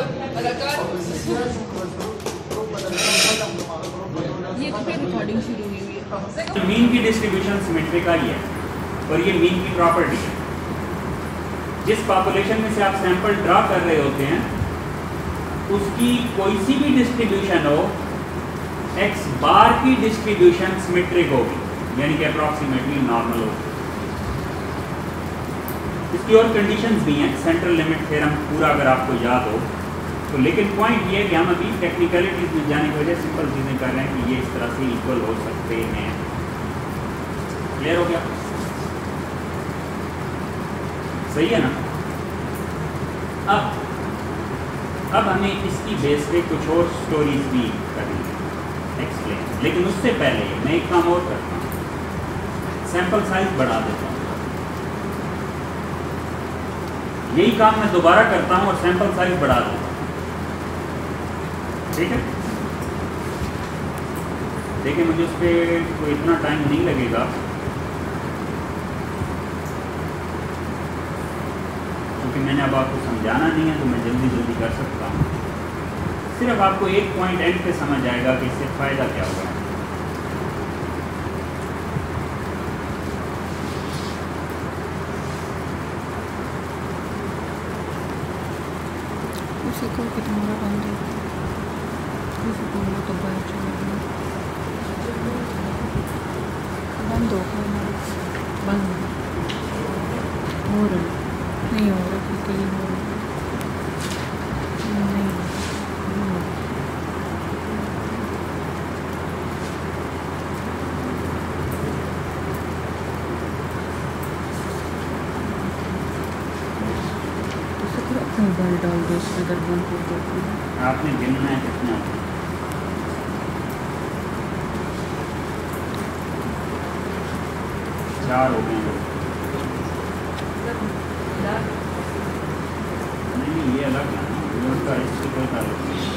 ये तो फिर रिकॉर्डिंग शुरू हुई है। मीन की डिस्ट्रीब्यूशन सिमेट्रिक आई है और ये मीन की प्रॉपर्टी है। जिस पॉपुलेशन में से आप सैंपल ड्रा कर रहे होते हैं उसकी कोई सी भी डिस्ट्रीब्यूशन हो, एक्स बार की डिस्ट्रीब्यूशन सिमेट्रिक होगी, यानी कि अप्रॉक्सीमेटली नॉर्मल होगी। इसकी और कंडीशंस भी हैं, सेंट्रल लिमिट थ्योरम पूरा अगर आपको याद हो तो। लेकिन पॉइंट ये है कि हम अभी टेक्निकलिटीज में जाने की वजह सिंपल चीजें कर रहे हैं कि ये इस तरह से इक्वल हो सकते हैं। क्लियर हो गया? सही है ना? अब अब हमें इसकी बेस पे कुछ और स्टोरीज भी करनी है, एक्सप्लेन। लेकिन उससे पहले मैं एक काम और करता हूँ, सैंपल साइज बढ़ा देता हूँ। यही काम मैं दोबारा करता हूँ और सैंपल साइज बढ़ा देता हूँ, ठीक है? देखिए मुझे उस पर कोई इतना टाइम नहीं लगेगा, क्योंकि मैंने अब आपको समझाना नहीं है तो मैं जल्दी जल्दी कर सकता हूँ। सिर्फ आपको एक पॉइंट एंड पे समझ आएगा कि इससे फायदा क्या होगा। उसे को कि तुम्हारा बंद है, उसे को तो बाहर चला गया। बंद हो गया, बंद हो रहा नहीं हो रहा, बिल्कुल ही हो रहा नहीं। मोबाइल डाल दो उसमें, अगर बंद कर दो। आपने गिनना है कितना? चार हो गए। नहीं ये अलग है ना, रोड का इससे कोई ताल्लुक नहीं।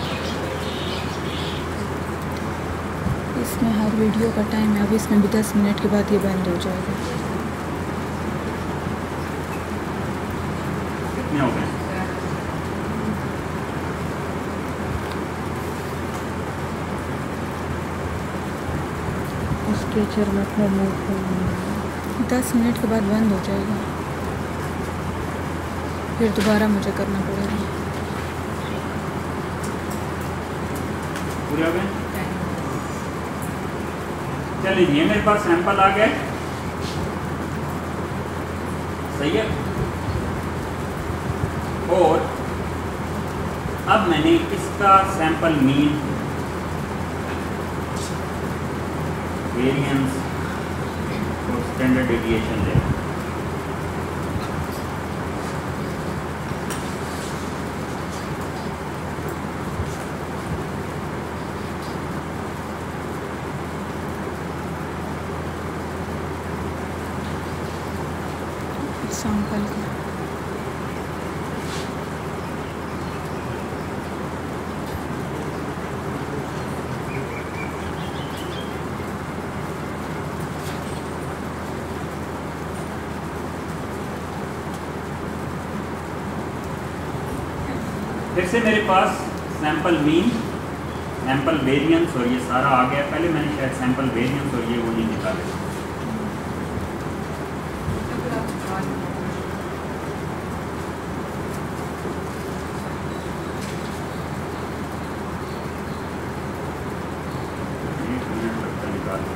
इसमें हर वीडियो का टाइम है, अब इसमें भी दस मिनट के बाद ये बंद हो जाएगा। कितने हो गए? स्ट्रेचर में दस मिनट के बाद बंद हो जाएगा, फिर दोबारा मुझे करना पड़ेगा। पूरे हो गए? चलिए मेरे पास सैंपल आ गए, सही है। और अब मैंने इसका सैंपल मीन, वेरिएंस और स्टैंडर्ड डेविएशन ले। सैंपल का फिर से मेरे पास सैंपल मीन, सैंपल वेरिएंस और ये सारा आ गया। पहले मैंने शायद सैंपल वेरिएंस और ये वो नहीं निकाले। एक मिनट लगता निकाल।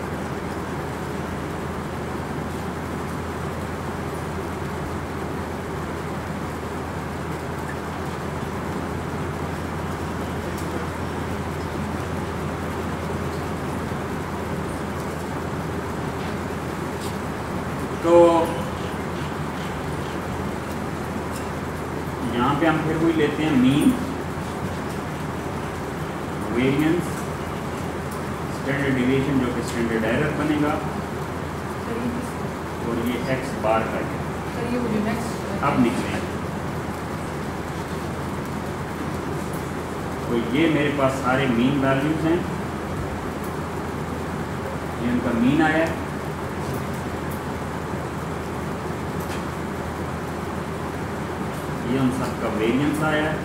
तो यहाँ पे हम फिर वही लेते हैं, मीन, वेरिएंस, स्टैंडर्ड डिविएशन जो कि स्टैंडर्ड एरर बनेगा, और ये एक्स बार का है। अब निकले तो ये मेरे पास सारे मीन वैल्यूज हैं, ये उनका मीन आया है। ये उन सबका वेरिएंस आया है।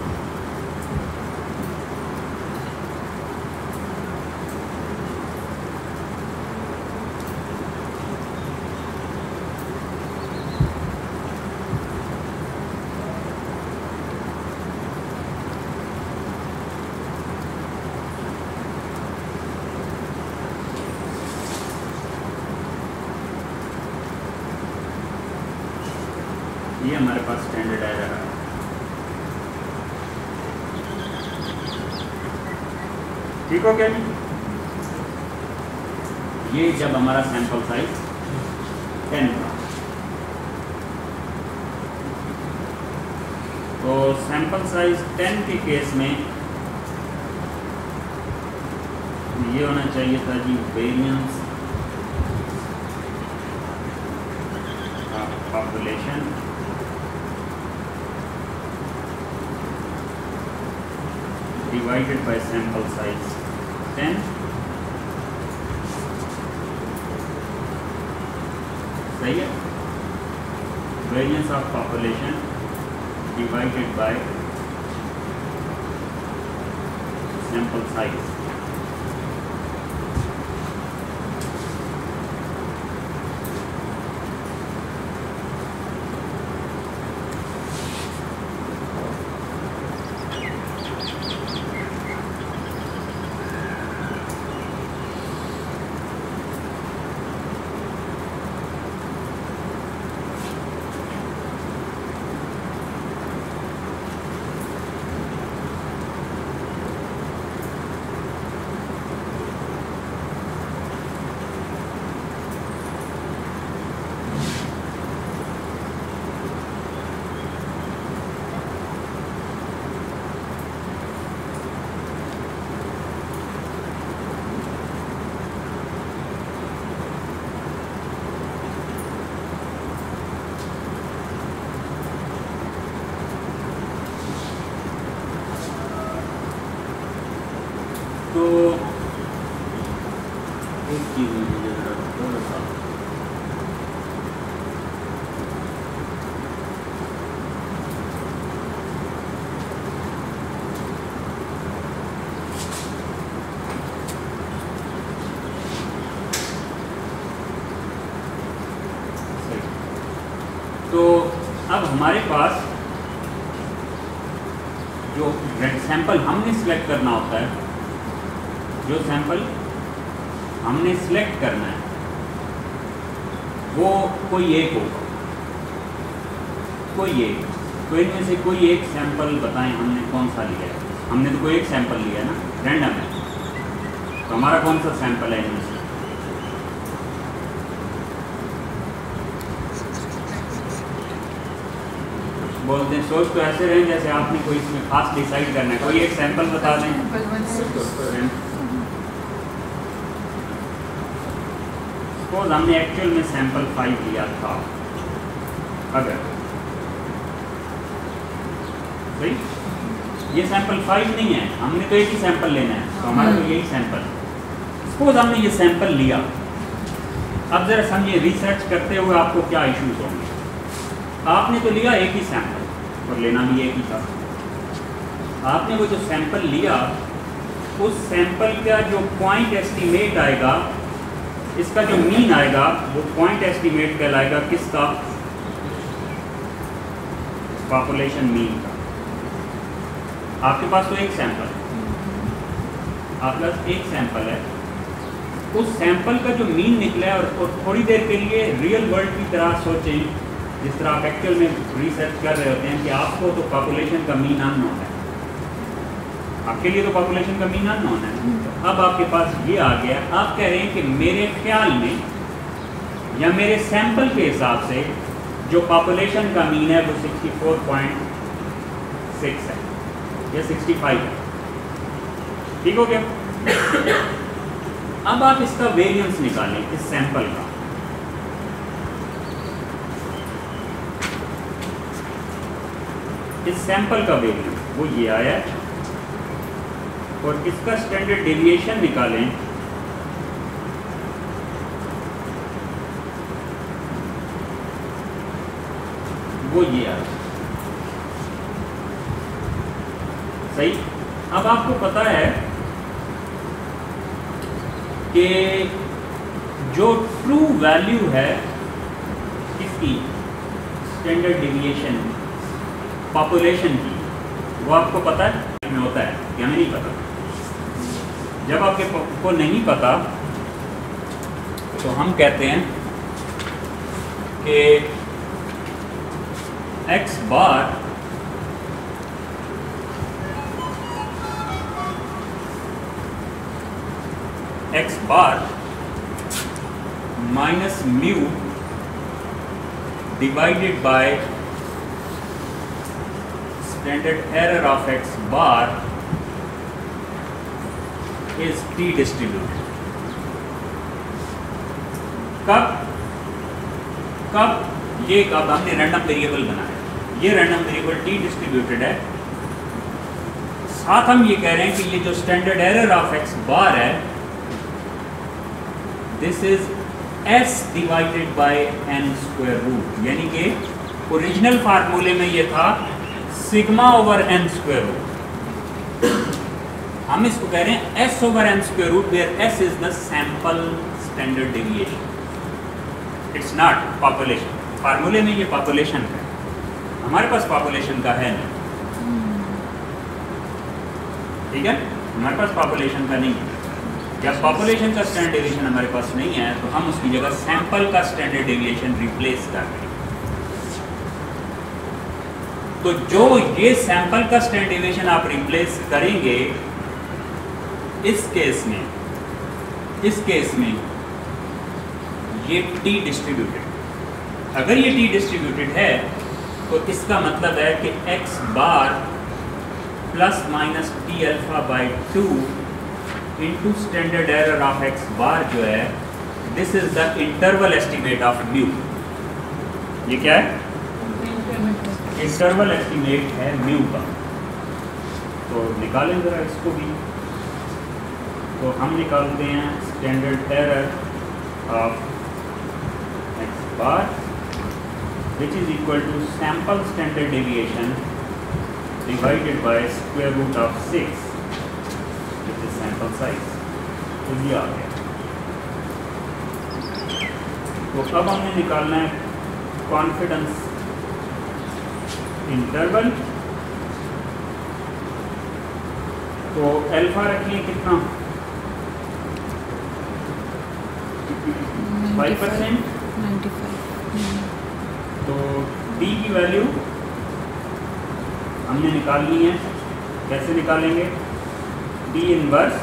ये हमारे पास स्टैंडर्ड एरर है। ठीक हो गया जी? ये जब हमारा सैंपल साइज टेन था, तो सैंपल साइज टेन के केस में ये होना चाहिए था जी, variance population divided by sample size ten, सही है। variance of population divided by sample size। तो एक चीज़ मुझे ज़रा थोड़ा सा तो अब हमारे पास जो सैंपल हमने सिलेक्ट करना होता है, जो सैंपल हमने सिलेक्ट करना है वो कोई एक होगा, कोई एक। तो इनमें से कोई एक सैंपल बताएं हमने कौन सा लिया है। हमने तो कोई एक सैंपल लिया है ना, रैंडम है, तो हमारा कौन सा सैंपल है इनमें से? बोलते हैं सोच तो ऐसे रहे जैसे आपने कोई इसमें खास डिसाइड करना है। कोई एक सैंपल बता दें। सपोज हमने एक्चुअल में सैंपल फाइव लिया था, अगर सही ये सैंपल फाइव नहीं है, हमने तो एक ही सैंपल लेना है, तो हमारा तो यही सैंपल। सपोज हमने ये सैंपल लिया, अब जरा समझिए रिसर्च करते हुए आपको क्या इश्यूज होंगे। आपने तो लिया एक ही सैंपल और लेना भी एक ही था। आपने वो जो सैंपल लिया, उस सैंपल का जो पॉइंट एस्टीमेट आएगा, इसका जो मीन आएगा वो पॉइंट एस्टीमेट कहलाएगा किसका? पॉपुलेशन मीन का। आपके पास तो एक सैंपल, आपके पास एक सैंपल है, उस सैंपल का जो मीन निकला है, और थोड़ी देर के लिए रियल वर्ल्ड की तरह सोचें, जिस तरह आप एक्चुअल में रिसर्च कर रहे होते हैं कि आपको तो पॉपुलेशन का मीन अननोन है, आपके लिए तो पॉपुलेशन का मीन अननोन है। अब आपके पास ये आ गया, आप कह रहे हैं कि मेरे ख्याल में या मेरे सैंपल के हिसाब से जो पॉपुलेशन का मीन है वो सिक्सटी फोर पॉइंट सिक्स है या सिक्सटी फाइव है। ठीक हो गया? अब आप इसका वेरिएंस निकालें इस सैंपल का। इस सैंपल का वेरिएंस वो ये आया, और इसका स्टैंडर्ड डेविएशन निकालें, वो ये आया। सही। अब आपको पता है कि जो ट्रू वैल्यू है इसकी स्टैंडर्ड डेविएशन पॉपुलेशन की, वो आपको पता है में होता है या नहीं पता? जब आपके को नहीं पता तो हम कहते हैं कि x bar x bar minus mu divided by standard error of x bar is t distributed. कब कब ये कब हमने रैंडम वेरिएबल बनाया, ये रैंडम वेरिएबल t डिस्ट्रीब्यूटेड है, साथ हम ये कह रहे हैं कि ये जो standard error of x bar है, this is s divided by n square root, यानी कि ओरिजिनल फार्मूले में ये था sigma over N square root. हम इसको कह रहे हैं S over N square root, where S is the sample standard deviation, it's not population. फार्मूले में ये पॉपुलेशन है, हमारे पास पॉपुलेशन का है नहीं, ठीक है, हमारे पास पॉपुलेशन का नहीं है। जब पॉपुलेशन का स्टैंडर्ड डेविएशन हमारे पास नहीं है तो हम उसकी जगह सैंपल का स्टैंडर्ड डेविएशन रिप्लेस कर रहे हैं। तो जो ये सैंपल का स्टैंडर्ड डेविएशन आप रिप्लेस करेंगे, इस केस में इस केस में ये टी डिस्ट्रीब्यूटेड, अगर ये टी डिस्ट्रीब्यूटेड है तो इसका मतलब है कि X bar plus minus T alpha by two into standard error of x bar जो है, this is the interval estimate of mu. ये क्या है? इंटरवल एस्टिमेट है म्यू का। तो निकालें जरा इसको भी। तो हम निकालते हैं standard error of x bar which is equal to sample standard deviation divided by square root of six which is sample size. तो ये आ गया। तो अब हमने निकालना है कॉन्फिडेंस इंटरवल। तो अल्फा रखिए कितना, फाइव परसेंट। तो डी की वैल्यू हमने निकालनी है। कैसे निकालेंगे? डी इनवर्स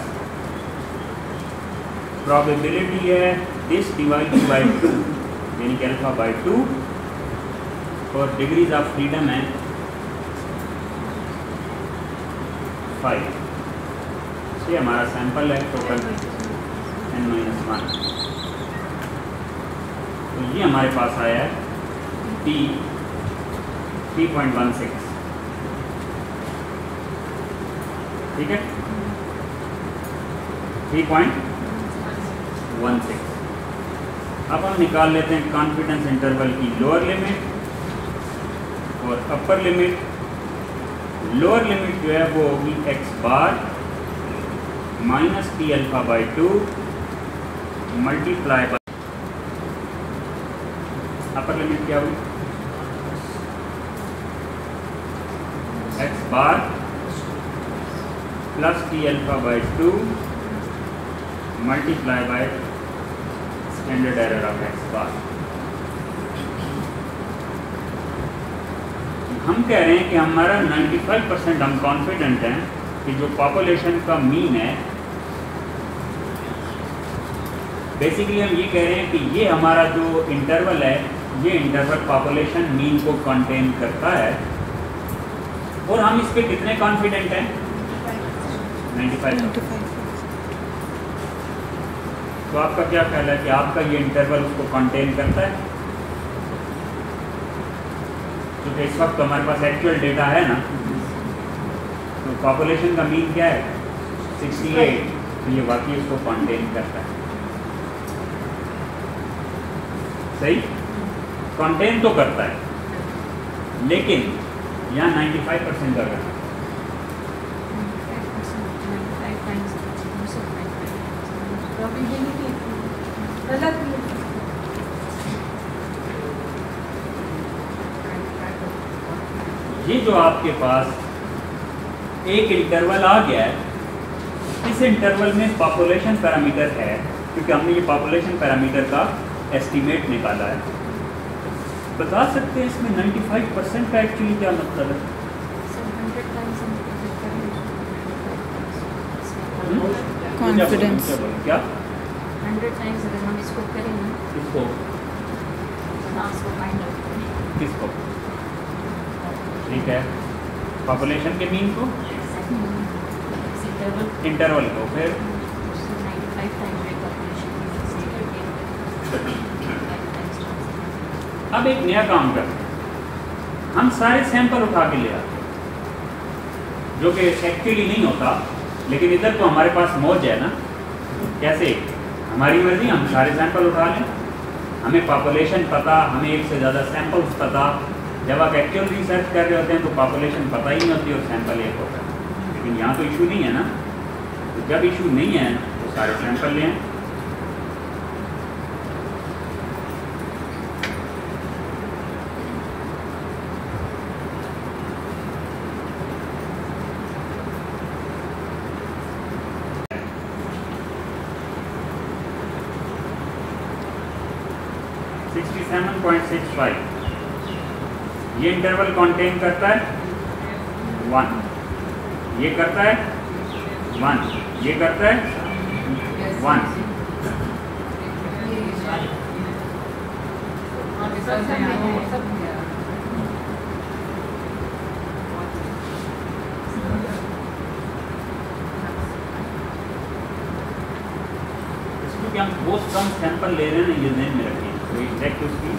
प्रोबेबिलिटी है दिस डिवाइडेड बाय टू यानी कि अल्फा बाय टू और डिग्रीज ऑफ फ्रीडम है फाइव। ये हमारा सैंपल है टोटल एन माइनस वन। तो ये हमारे पास आया है T three point one six. ठीक है, थ्री पॉइंट वन सिक्स। अब हम निकाल लेते हैं कॉन्फिडेंस इंटरवल की लोअर लिमिट और अपर लिमिट। लोअर लिमिट जो है वो होगी X bar minus T alpha by two multiply by upper limit क्या हुई? X bar plus T alpha by two multiply by standard error of x bar. हम कह रहे हैं कि हमारा पचानवे परसेंट हम कॉन्फिडेंट हैं कि जो पॉपुलेशन का मीन है, बेसिकली हम ये कह रहे हैं कि ये हमारा जो इंटरवल है ये इंटरवल पॉपुलेशन मीन को कंटेन करता है। और हम इस पे कितने कॉन्फिडेंट हैं? पचानवे। तो आपका क्या ख्याल है कि आपका ये इंटरवल उसको कंटेन करता है? क्योंकि इस वक्त तो हमारे पास एक्चुअल डेटा है ना, तो पॉपुलेशन का मीन क्या है? अड़सठ। तो ये वाकई उसको कंटेन करता है। सही, कंटेन तो करता है, लेकिन यहाँ पचानवे परसेंट कर रहा है। ये जो आपके पास एक इंटरवल आ गया है, इस इंटरवल में पॉपुलेशन पैरामीटर है, क्योंकि हमने ये पॉपुलेशन पैरामीटर का एस्टीमेट निकाला है। बता सकते हैं इसमें पचानवे परसेंट का एक्चुअली क्या मतलब है? कॉन्फिडेंस क्या हंड्रेड टाइम्स अगर हम इसको करेंगे, इसको किसको? ठीक है, पॉपुलेशन के मीन को, इंटरवल को, फिर अब एक नया काम करते हैं। हम सारे सैंपल उठा के ले आते हैं, जो कि एक्चुअली नहीं होता, लेकिन इधर तो हमारे पास मौज है ना। कैसे? हमारी मर्जी, हम सारे सैंपल उठा लें, हमें पॉपुलेशन पता, हमें एक से ज़्यादा सैंपल्स पता। जब आप एक्चुअल रिसर्च कर रहे होते हैं तो पॉपुलेशन पता ही नहीं होती और सैंपल एक होता है। लेकिन यहाँ तो इशू नहीं है ना, तो जब इशू नहीं है तो सारे सैंपल लें। सड़सठ पॉइंट सिक्स फाइव ये इंटरवल कंटेन करता है वन, ये करता है वन, ये करता है वन। इसमें हम बहुत कम सैंपल ले रहे हैं, ये ध्यान में रखिए। तो एग्जैक्ट उसकी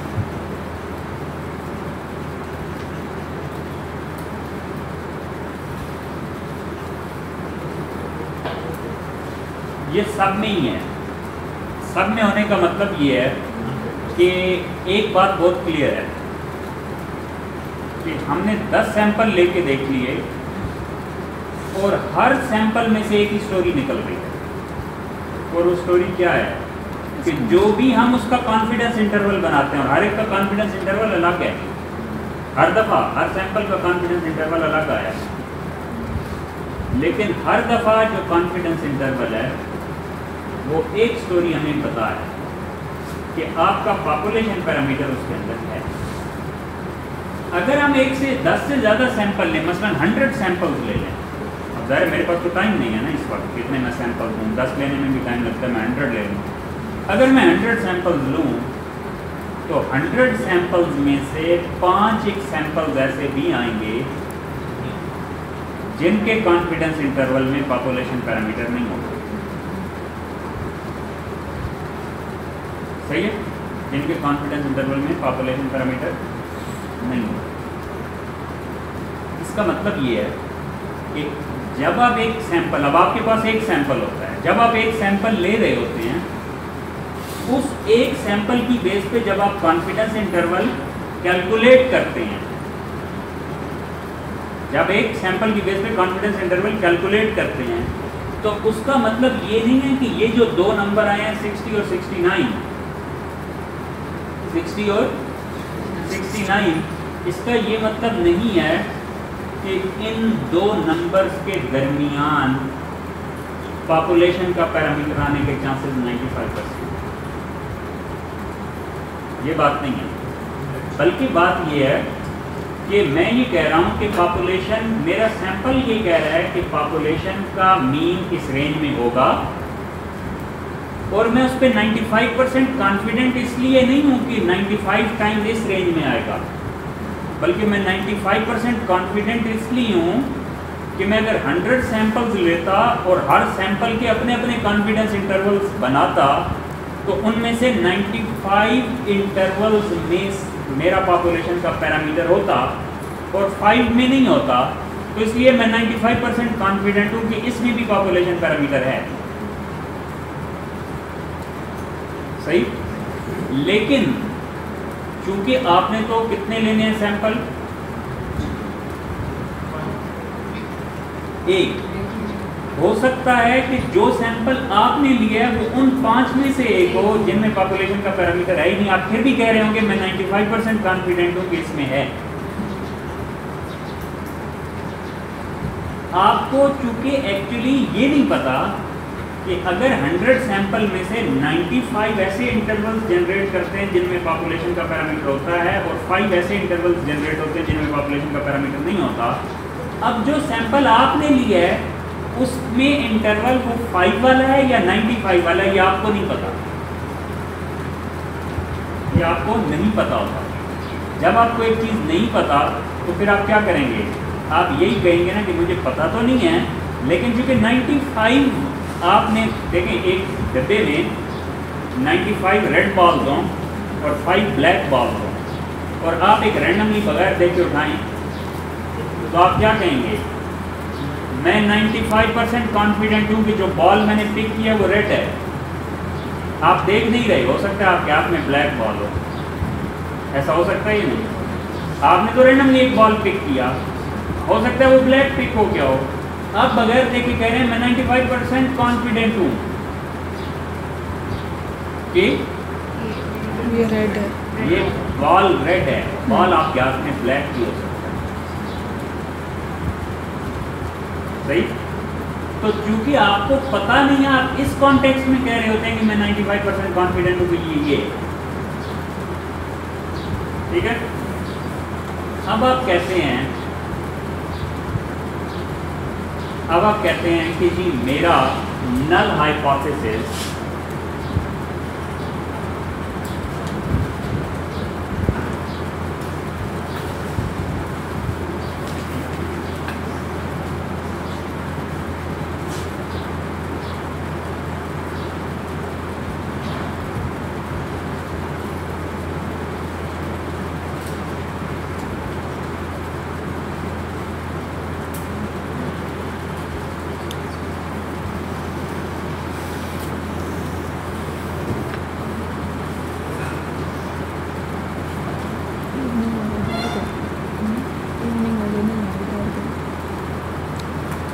ये सब में ही है। सब में होने का मतलब ये है कि एक बात बहुत क्लियर है कि हमने दस सैंपल लेके देख लिए और हर सैंपल में से एक ही स्टोरी निकल रही है, और वो स्टोरी क्या है कि जो भी हम उसका कॉन्फिडेंस इंटरवल बनाते हैं, और हर एक का कॉन्फिडेंस इंटरवल अलग है, हर दफ़ा हर सैंपल का कॉन्फिडेंस इंटरवल अलग आया, लेकिन हर दफ़ा जो कॉन्फिडेंस इंटरवल है वो एक स्टोरी हमें पता है कि आपका पॉपुलेशन पैरामीटर उसके अंदर है। अगर हम एक से दस से ज़्यादा सैंपल लें, मसलन हंड्रेड सैंपल्स ले लें, अब ज़ाहिर मेरे पास तो टाइम नहीं है ना इस वक्त, कितने मैं सैंपल दूँ, दस लेने में भी टाइम लगता है, मैं हंड्रेड ले लूँ। अगर मैं हंड्रेड सैंपल्स लूँ तो हंड्रेड सैंपल्स में से पाँच एक सैंपल्स ऐसे भी आएंगे जिनके कॉन्फिडेंस इंटरवल में पॉपुलेशन पैरामीटर नहीं होगा। सही है, जिनके कॉन्फिडेंस इंटरवल में पॉपुलेशन पैरामीटर नहीं होगा। इसका मतलब ये है कि जब आप एक सैंपल, अब आपके पास एक सैंपल होता है, जब आप एक सैंपल ले रहे होते हैं, उस एक सैंपल की बेस पे जब आप कॉन्फिडेंस इंटरवल कैलकुलेट करते हैं, जब एक सैंपल की बेस पे कॉन्फिडेंस इंटरवल कैलकुलेट करते हैं, तो उसका मतलब ये नहीं है कि ये जो दो नंबर आए हैं सिक्सटी और सिक्सटी नाइन, सिक्सटी और सिक्सटी नाइन, इसका ये मतलब नहीं है कि इन दो नंबर्स के दरमियान पॉपुलेशन का पैरामीटर आने के चांसेस पचानवे परसेंट, ये बात नहीं है। बल्कि बात ये है कि मैं ये कह रहा हूँ कि पॉपुलेशन, मेरा सैंपल ये कह रहा है कि पॉपुलेशन का मीन इस रेंज में होगा, और मैं उस पर पचानवे परसेंट कॉन्फिडेंट इसलिए नहीं हूँ कि पचानवे टाइम्स इस रेंज में आएगा, बल्कि मैं पचानवे परसेंट कॉन्फिडेंट इसलिए हूँ कि मैं अगर हंड्रेड सैंपल्स लेता और हर सैंपल के अपने अपने कॉन्फिडेंस इंटरवल्स बनाता, तो उनमें से पचानवे इंटरवल्स में मेरा पॉपुलेशन का पैरामीटर होता और फाइव में नहीं होता। तो इसलिए मैं पचानवे परसेंट कॉन्फिडेंट हूँ कि इसमें भी पॉपुलेशन पैरामीटर है। सही, लेकिन चूंकि आपने तो कितने लेने हैं सैंपल, एक, हो सकता है कि जो सैंपल आपने लिया है वो उन पांच में से एक हो जिनमें पॉपुलेशन का पैरामीटर है ही नहीं, आप फिर भी कह रहे होंगे मैं पचानवे परसेंट कॉन्फिडेंट हूं कि इसमें है। आपको चूंकि एक्चुअली ये नहीं पता कि अगर हंड्रेड सैंपल में से पचानवे ऐसे इंटरवल्स जनरेट करते हैं जिनमें पॉपुलेशन का पैरामीटर होता है और फाइव ऐसे इंटरवल्स जनरेट होते हैं जिनमें पॉपुलेशन का पैरामीटर नहीं होता, अब जो सैंपल आपने लिया है उसमें इंटरवल वो फाइव वाला है या पचानवे वाला है, ये आपको नहीं पता, ये आपको नहीं पता होता। जब आपको एक चीज़ नहीं पता तो फिर आप क्या करेंगे, आप यही कहेंगे ना कि मुझे पता तो नहीं है, लेकिन चूंकि पचानवे आपने देखें एक डब्बे में पचानवे रेड बॉल्स हों और फाइव ब्लैक बॉल्स हों, और आप एक रैंडमली बगैर देख के उठाएं, तो आप क्या कहेंगे, मैं पचानवे परसेंट कॉन्फिडेंट हूँ कि जो बॉल मैंने पिक किया वो रेड है। आप देख नहीं रहे, हो सकता है आपके हाथ में ब्लैक बॉल हो, ऐसा हो सकता है या नहीं? आपने तो रैंडमली एक बॉल पिक किया, हो सकता है वो ब्लैक पिक हो गया हो, आप बगैर देखे कह रहे हैं मैं पचानवे परसेंट कॉन्फिडेंट हूँ कि ये रेड है, ये बॉल रेड है, बॉल आपके हाथ में ब्लैक भी हो सकता है। सही, तो चूंकि आपको पता नहीं है, आप इस कॉन्टेक्स्ट में कह रहे होते हैं कि मैं पचानवे परसेंट कॉन्फिडेंट हूँ कि ये ये ठीक है। अब आप कहते हैं अब आप कहते हैं कि जी मेरा नल हाइपोथेसिस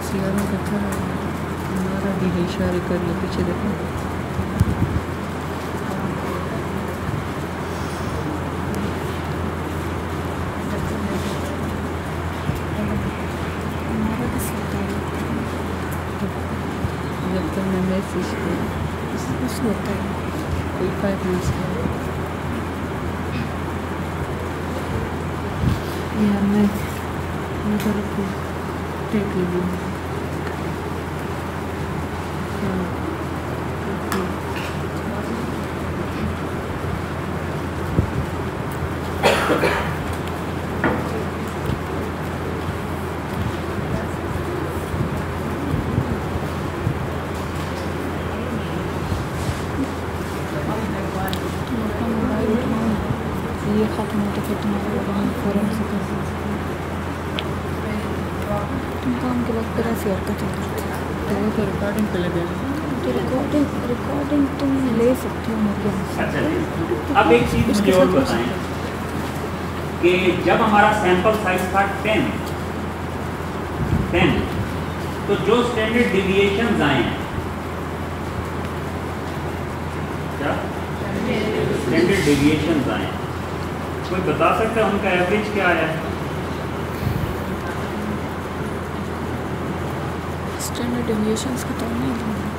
सियारों का था हमारा भी है, इशारे कर ले पीछे देखो। जब तक मैं मैसेज किया होता है कोई फाइव मिनट्स का यार मैं मैं तो रुक टेक ली ये ख़त्म हो तो फिर तुम्हारा फ़ौरन से कर तुम काम के वक्त पर ऐसी हरकतें करते तो वो तो रिकॉर्डिंग पे लगे तो रिकॉर्डिंग रिकॉर्डिंग तुम ले सकते हो मेरे यहाँ। अच्छा, अब एक चीज़ मुझे और बताएं कि जब हमारा सैंपल साइज था टेन टेन तो जो स्टैंडर्ड डिविएशंस आए हैं, क्या स्टैंडर्ड डिविएशंस आए हैं, कोई बता सकता है उनका एवरेज क्या आया है? स्टैंडर्ड डेविएशंस का तो नहीं है।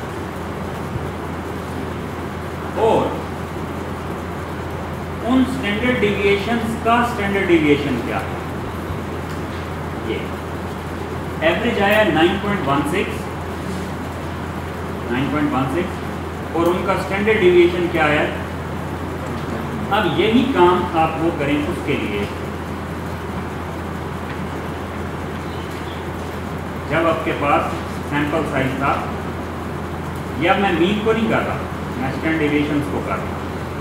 और उन स्टैंडर्ड डिविएशंस का स्टैंडर्ड डिविएशन क्या है? ये एवरेज आया nine point one six nine point one six और उनका स्टैंडर्ड डिविएशन क्या आया? अब यही काम आप वो करें उसके लिए जब आपके पास सैंपल साइज था, या मैं मीन को नहीं कर रहा, मैं स्टैंडर्ड डेविएशंस को कर रहा।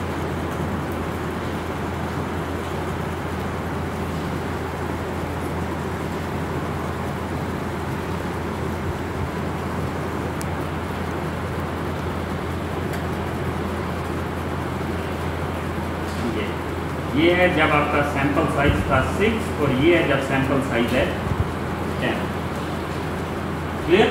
ये है जब आपका सैंपल साइज था सिक्स और ये है जब सैंपल साइज है टेन। क्लियर?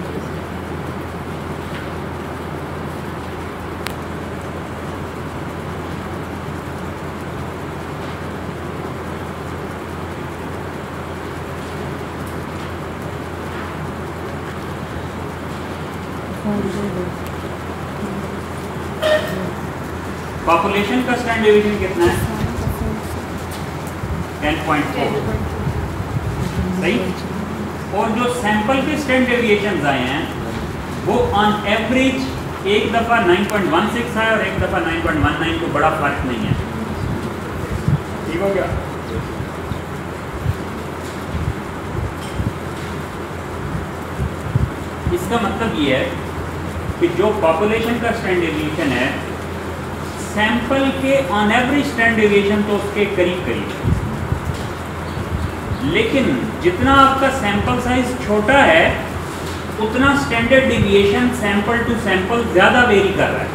पॉपुलेशन का स्टैंडर्ड डेविएशन कितना है? Ten point four. सही। और जो सैंपल के स्टैंडर्ड डेविएशंस आए हैं वो ऑन एवरेज एक दफ़ा नाइन पॉइंट वन सिक्स है और एक दफ़ा नाइन पॉइंट वन नाइन, को बड़ा फर्क नहीं है। ठीक हो गया? इसका मतलब ये है कि जो पॉपुलेशन का स्टैंडर्ड डेविएशन है, सैंपल के ऑन एवरेज स्टैंडर्ड डेविएशन तो उसके करीब करीब है, लेकिन जितना आपका सैंपल साइज छोटा है उतना standard deviation sample to sample ज़्यादा वेरी कर रहा है।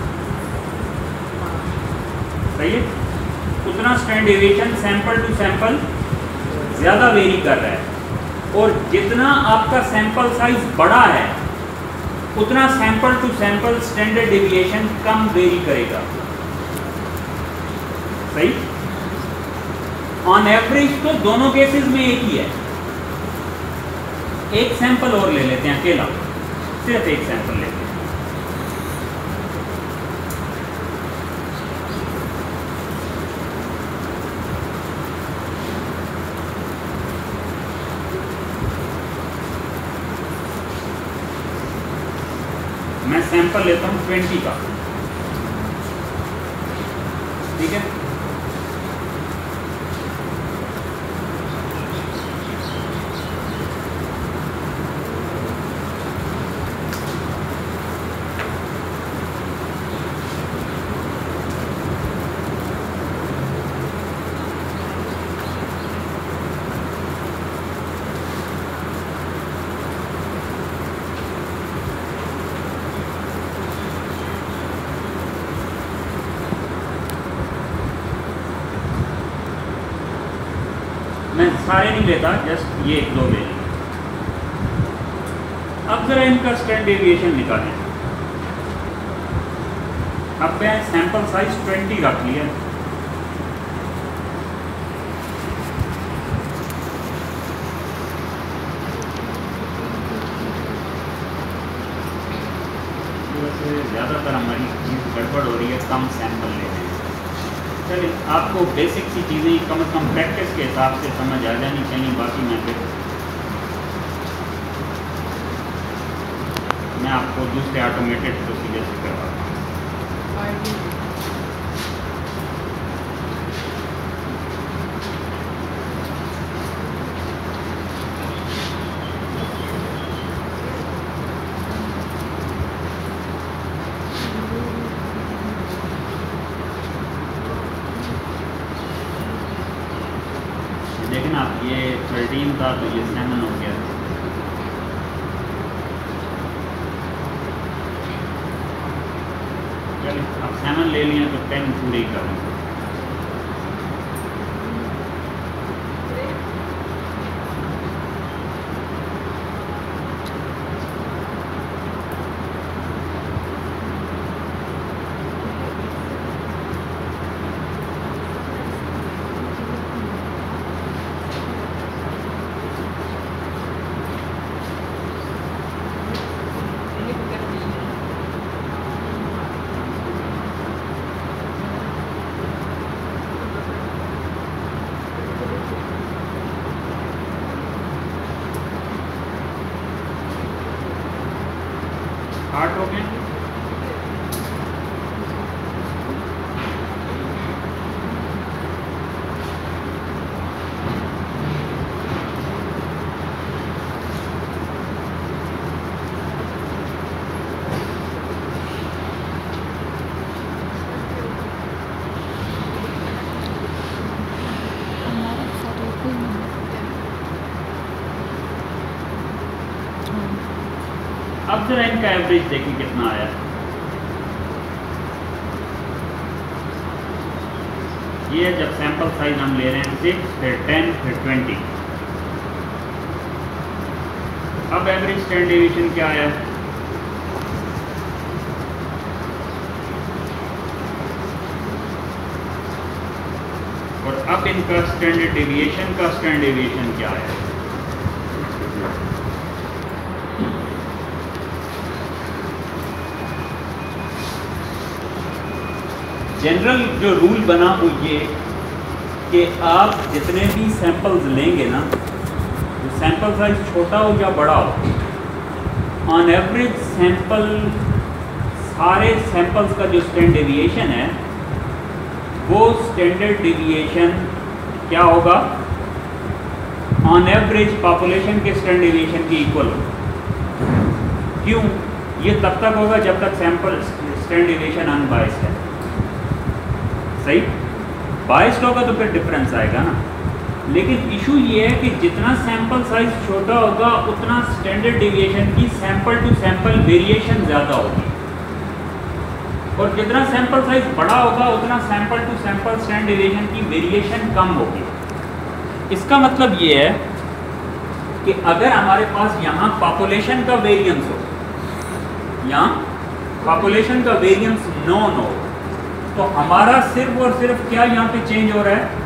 सही है? उतना standard deviation sample to sample ज़्यादा वेरी कर रहा है, और जितना आपका सैंपल साइज बड़ा है उतना sample to sample standard deviation कम वेरी करेगा। सही? ऑन एवरेज तो दोनों केसेस में एक ही है। एक सैंपल और ले लेते हैं अकेला, सिर्फ एक सैंपल लेते हैं। मैं सैंपल लेता हूं ट्वेंटी का, ठीक है? मैं सारे नहीं लेता, जस्ट ये एक दो ले लेता। अब जरा इनका स्टैंडर्ड डेविएशन निकालें। अब मैं सैंपल साइज ट्वेंटी रख लिया, ज़्यादातर हमारी चीज़ गड़बड़ हो रही है, कम सैंपल ले रहे हैं। चलिए, आपको बेसिक सी चीज़ें कम से कम प्रैक्टिस के हिसाब से समझ आ जानी चाहिए। बाकी मैं फिर मैं आपको दूसरे ऑटोमेटेड प्रोसीजर से करवाता हूँ। लेकिन आप ये थर्टीन था तो ये सेवन हो गया। चलिए, अब सेवन ले लिया तो टेन पूरे करूँ। आठ हो गए। अब जरा इनका एवरेज देखिए कितना आया। ये जब सैंपल साइज हम ले रहे हैं सिक्स, फिर टेन, फिर ट्वेंटी। अब एवरेज स्टैंडर्ड डेविएशन क्या आया? और अब इनका स्टैंडर्ड डेविएशन का स्टैंडर्ड डेविएशन क्या आया? जनरल जो रूल बना वो ये कि आप जितने भी सैंपल्स लेंगे ना, तो सैंपल साइज छोटा हो या बड़ा हो, ऑन एवरेज सैंपल सारे सैंपल्स का जो स्टैंडर्ड डेविएशन है वो स्टैंडर्ड डेविएशन क्या होगा? ऑन एवरेज पॉपुलेशन के स्टैंडर्ड डेविएशन के इक्वल होगा। क्यों? ये तब तक होगा जब तक सैंपल स्टैंडर्ड डेविएशन अनबायस्ड है। सही, बायस्ड होगा तो फिर डिफरेंस आएगा ना। लेकिन इशू ये है कि जितना सैंपल साइज छोटा होगा उतना स्टैंडर्ड डेविएशन की सैंपल टू सैंपल वेरिएशन ज़्यादा होगी, और जितना सैंपल साइज बड़ा होगा उतना sample to sample standard deviation की वेरिएशन कम होगी। इसका मतलब ये है कि अगर हमारे पास यहाँ पॉपुलेशन का वेरिएंस हो, यहाँ पॉपुलेशन का वेरिएंस नॉन हो, तो हमारा सिर्फ और सिर्फ क्या यहाँ पे चेंज हो रहा है?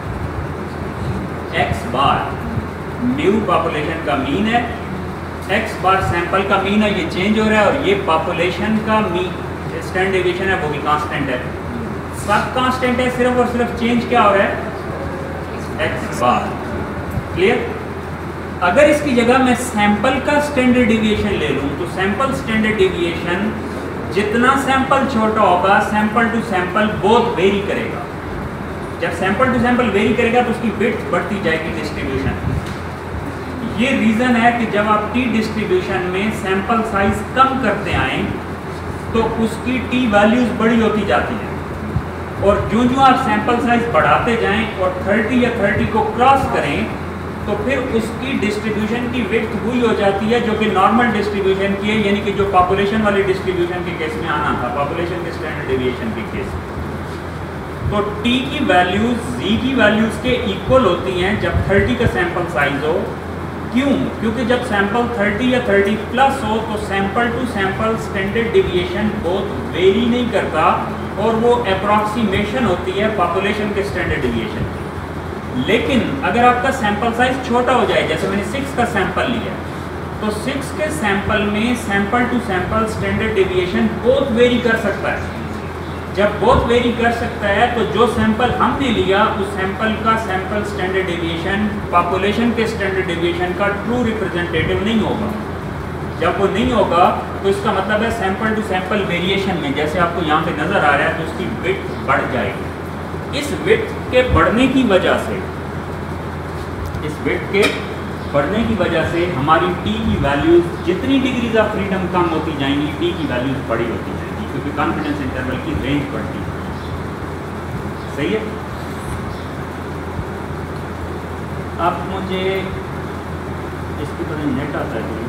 एक्स बार न्यू पॉपुलेशन का मीन है, एक्स बार सैंपल का मीन है, ये चेंज हो रहा है। और ये पॉपुलेशन का मीन स्टैंडर्ड डेविएशन है वो भी कांस्टेंट है, सब कांस्टेंट है, सिर्फ और सिर्फ चेंज क्या हो रहा है? X bar. क्लियर? अगर इसकी जगह मैं सैंपल का स्टैंडर्ड डेविएशन ले लूँ तो सैंपल स्टैंडर्ड डेविएशन जितना सैंपल छोटा होगा sample to sample both vary करेगा। जब सैंपल टू सैंपल वेरी करेगा तो उसकी विड्थ बढ़ती जाएगी डिस्ट्रीब्यूशन। ये रीज़न है कि जब आप टी डिस्ट्रीब्यूशन में सैंपल साइज कम करते आएँ तो उसकी टी वैल्यूज़ बड़ी होती जाती हैं, और जो जो आप सैंपल साइज बढ़ाते जाएं और थर्टी या थर्टी को क्रॉस करें तो फिर उसकी डिस्ट्रीब्यूशन की विड्थ वही हो जाती है जो कि नॉर्मल डिस्ट्रीब्यूशन की है, यानी कि जो पॉपुलेशन वाली डिस्ट्रीब्यूशन के केस में आना था, पॉपुलेशन के स्टैंडर्ड डेविएशन के केस में। तो टी की वैल्यूज जी की वैल्यूज के इक्वल होती हैं जब थर्टी का सैंपल साइज हो, क्यों? क्योंकि जब सैंपल तीस या तीस प्लस हो तो sample to sample standard deviation बहुत वेरी नहीं करता और वो अप्रॉक्सीमेशन होती है पॉपुलेशन के स्टैंडर्ड डिविएशन की। लेकिन अगर आपका सैंपल साइज छोटा हो जाए, जैसे मैंने सिक्स का सैंपल लिया, तो सिक्स के सैंपल में sample to sample standard deviation बहुत वेरी कर सकता है। जब बहुत वेरी कर सकता है तो जो सैंपल हमने लिया उस सैंपल का सैंपल स्टैंडर्ड डिविएशन पॉपुलेशन के स्टैंडर्ड डिविएशन का ट्रू रिप्रेजेंटेटिव नहीं होगा। जब वो नहीं होगा तो इसका मतलब है सैंपल टू सैंपल वेरिएशन में, जैसे आपको यहाँ पे नज़र आ रहा है, तो उसकी विड्थ बढ़ जाएगी। इस विड्थ के बढ़ने की वजह से इस विड्थ के बढ़ने की वजह से हमारी टी की वैल्यूज जितनी डिग्रीज ऑफ फ्रीडम कम होती जाएंगी, टी की वैल्यूज बड़ी होती जाएंगी, क्योंकि कॉन्फिडेंस इंटरवल की रेंज बढ़ती है। सही है। अब मुझे इसकी पता नहीं नेट आता है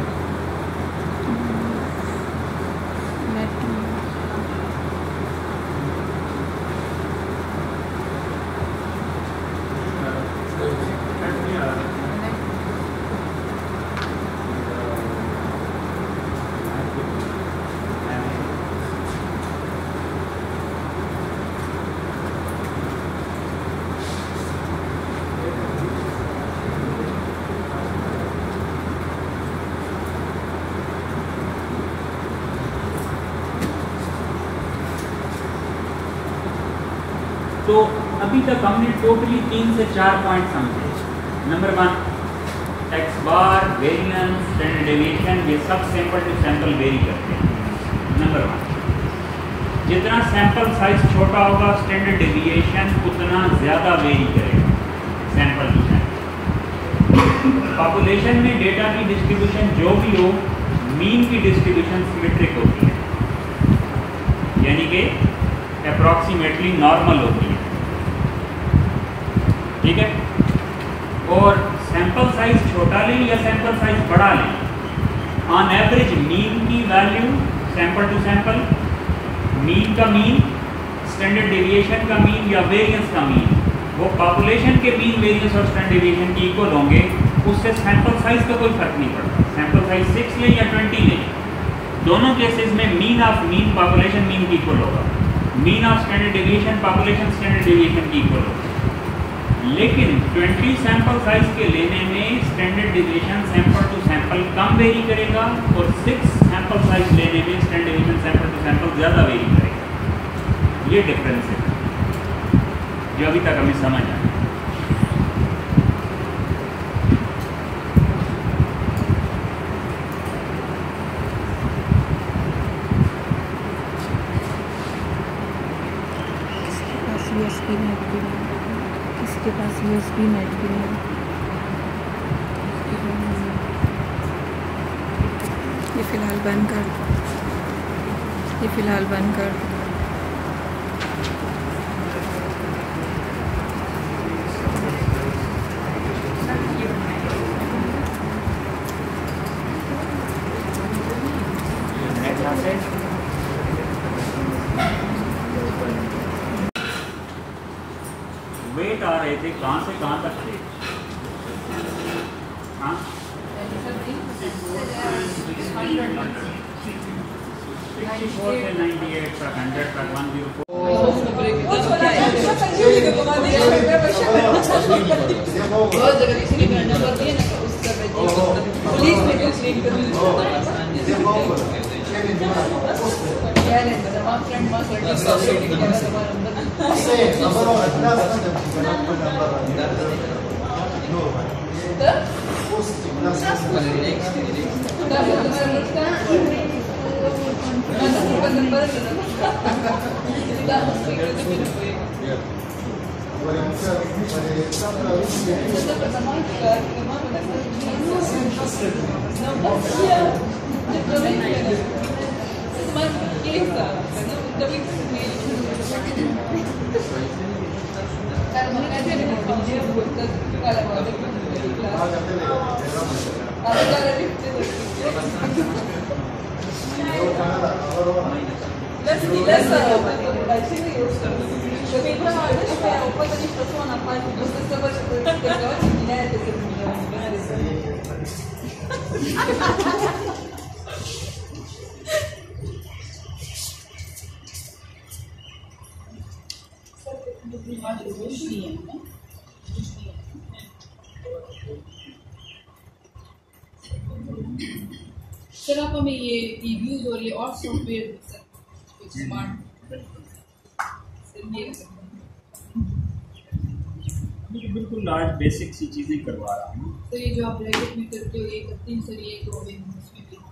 तो अभी तक हमने टोटली तीन से चार पॉइंट समझे। Number one, x bar, variance, standard deviation, ये सब सैंपल टू सैंपल वेरी करते हैं। नंबर वन, जितना सैंपल साइज छोटा होगा स्टैंडर्ड डेविएशन उतना ज़्यादा वेरी करेगा सैंपल टू सैंपल। पॉपुलेशन में डेटा की डिस्ट्रीब्यूशन जो भी हो, मीन की डिस्ट्रीब्यूशन सिमेट्रिक होती है, यानी कि अप्रॉक्सीमेटली नॉर्मल होती है। ठीक है। और सैंपल साइज छोटा लें या सैंपल साइज बड़ा लें, ऑन एवरेज मीन की value sample to sample, mean का मीन, स्टैंडर्ड डेविएशन का मीन या वेरिएंस का मीन, वो पॉपुलेशन के मीन, वेरिएंस और स्टैंडर्ड डेविएशन की इक्वल होंगे। उससे सैंपल साइज का कोई फर्क नहीं पड़ता। सैंपल साइज सिक्स लें या ट्वेंटी लें, दोनों केसेस में mean of mean population mean की इक्वल होगा, mean of standard deviation population standard deviation की इक्वल होगा। लेकिन बीस सैंपल साइज के लेने में standard deviation sample to sample कम वेरी करेगा और सिक्स सैंपल साइज लेने में standard deviation sample to sample ज़्यादा वेरी करेगा। ये डिफरेंस है जो अभी तक हमें समझ आया। यूएसबी नेट भी नहीं, किसके पास यूएसबी नेट भी नहीं। ये फ़िलहाल बंद कर ये फ़िलहाल बंद कर वेट आ रहे थे, कहाँ से कहाँ तक थे? हाँ, सिक्सटी फोर से नाइन्टी एट तक, हंड्रेड तक, वन जीरो फोर। Опа, सर आप हमें ये रिव्यूज और ये और सॉफ्टवेयर स्मार्ट बिल्कुल आज बेसिक सी चीज़ें करवा रहा हूँ। तो ये जो आप ब्रैकेट में करते हो ये करते हैं सर, ये तो हमें उसमें भी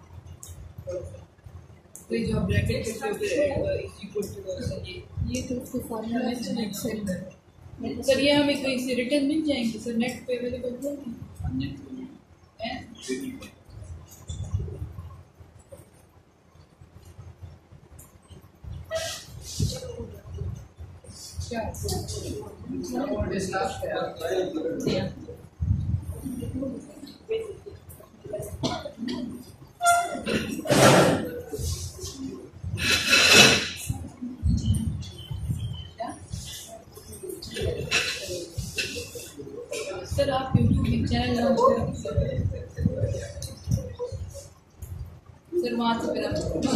तो ये जो आप ब्रैकेट करते हो फिर इज इक्वल टू सर ये ये तो उसको फॉर्मूला में नेट सेट सर, ये हमें कहीं से रिटर्न मिल जाएंगे सर, नेट पे अवेलेबल होंगे। सर आप यूट्यूब में चैनल लॉन्च करेंगे सर, वहाँ से फिर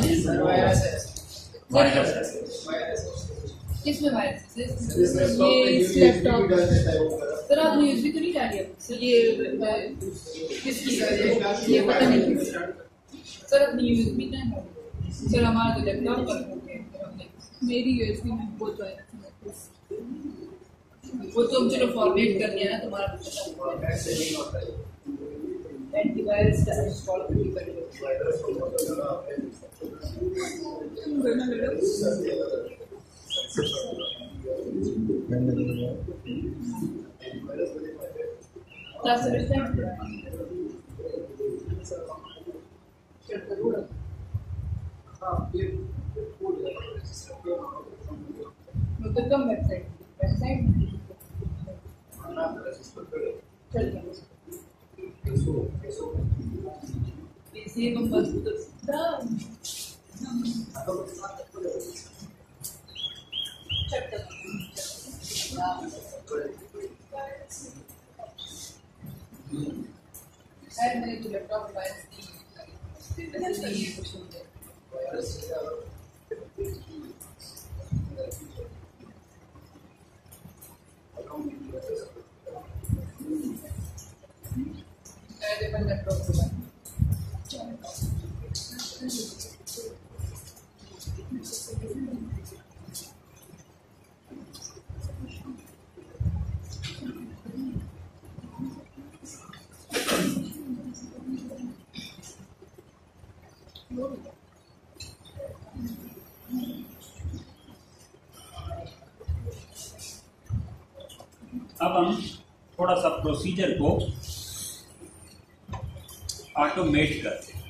आप किसमें वायरस है सर? ये इस लैपटॉप सर आपने यूज भी तो नहीं कर लिया सर, ये किसकी ये पता नहीं सर, अपनी यूज भी नहीं कर सर, हमारा तो लैपटॉप पर मेरी यूएसबी में बहुत वायरस, वो तो हम चलो फॉर्मेट कर लिया ना तुम्हारा एंटीवायरस का इंस्टॉल करके करेंगे। मतलब कम वेबसाइट वेबसाइट इसी को मजबूत मैंने तो लैपटॉप अब हम थोड़ा सा प्रोसीजर को ऑटोमेट करते हैं।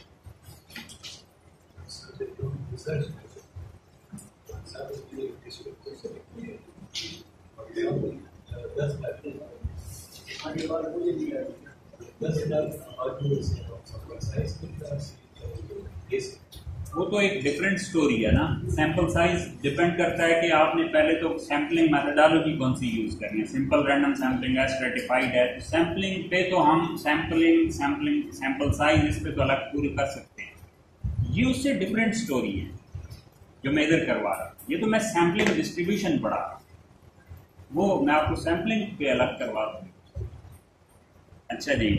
वो तो एक डिफरेंट स्टोरी है ना। सैंपल साइज डिपेंड करता है कि आपने पहले तो सैम्पलिंग मेथोडोलॉजी कौन सी यूज करनी है, सिंपल रैंडम सैम्पलिंग है, स्ट्रेटिफाइड है। तो सैम्पलिंग पे तो हम सैम्पलिंग सैम्पलिंग सैंपल साइज इस पे तो अलग पूरी कर सकते हैं। ये उससे डिफरेंट स्टोरी है जो मैं इधर करवा रहा हूँ। ये तो मैं सैम्पलिंग डिस्ट्रीब्यूशन पढ़ा रहा हूँ, वो मैं आपको सैम्पलिंग पे अलग करवा रहा हूँ। अच्छा जी,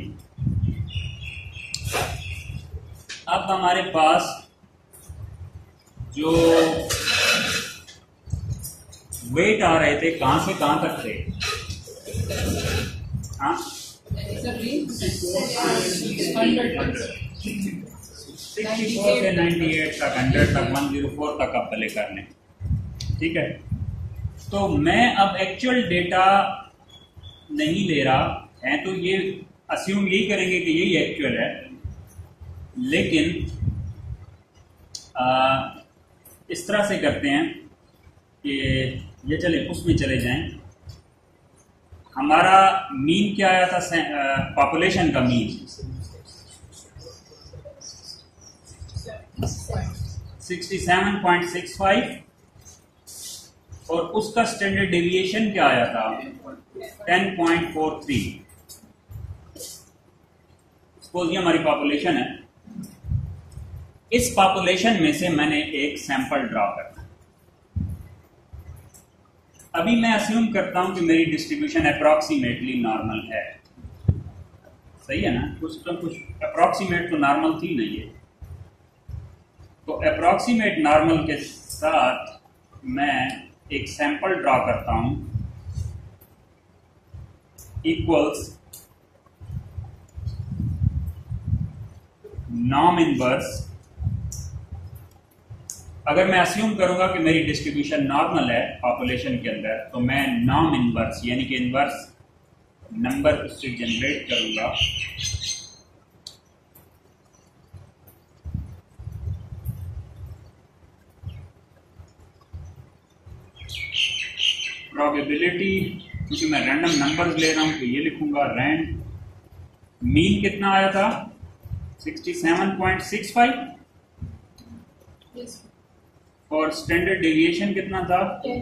अब हमारे पास जो वेट आ रहे थे कहां से कहां तक थे? हाँ सिक्सटी फोर से नाइन्टी एट तक, हंड्रेड तक, वन जीरो फोर तक आप पहले कर लें, ठीक है। तो मैं अब एक्चुअल डेटा नहीं ले रहा है, तो ये अस्यूम यही करेंगे कि यही एक्चुअल है, लेकिन आ, इस तरह से करते हैं कि ये चले उसमें चले जाएं। हमारा मीन क्या आया था? पॉपुलेशन का mean sixty seven point six five और उसका स्टैंडर्ड डेविएशन क्या आया था? Ten point four three. Suppose ये हमारी पॉपुलेशन है, इस पॉपुलेशन में से मैंने एक सैंपल ड्रॉ करना। अभी मैं अस्यूम करता हूं कि मेरी डिस्ट्रीब्यूशन अप्रॉक्सीमेटली नॉर्मल है, सही है ना, कुछ तो कुछ अप्रॉक्सीमेट तो नॉर्मल थी नहीं है, तो अप्रॉक्सीमेट नॉर्मल के साथ मैं एक सैंपल ड्रॉ करता हूं इक्वल्स नॉर्म इनवर्स। अगर मैं अस्यूम करूंगा कि मेरी डिस्ट्रीब्यूशन नॉर्मल है पॉपुलेशन के अंदर, तो मैं नॉर्म इनवर्स यानी कि इनवर्स नंबर उससे जनरेट करूंगा। प्रोबेबिलिटी, क्योंकि मैं रैंडम नंबर्स ले रहा हूं तो ये लिखूंगा रैंड। मीन कितना आया था? Sixty seven point six five. और स्टैंडर्ड डेविएशन कितना था?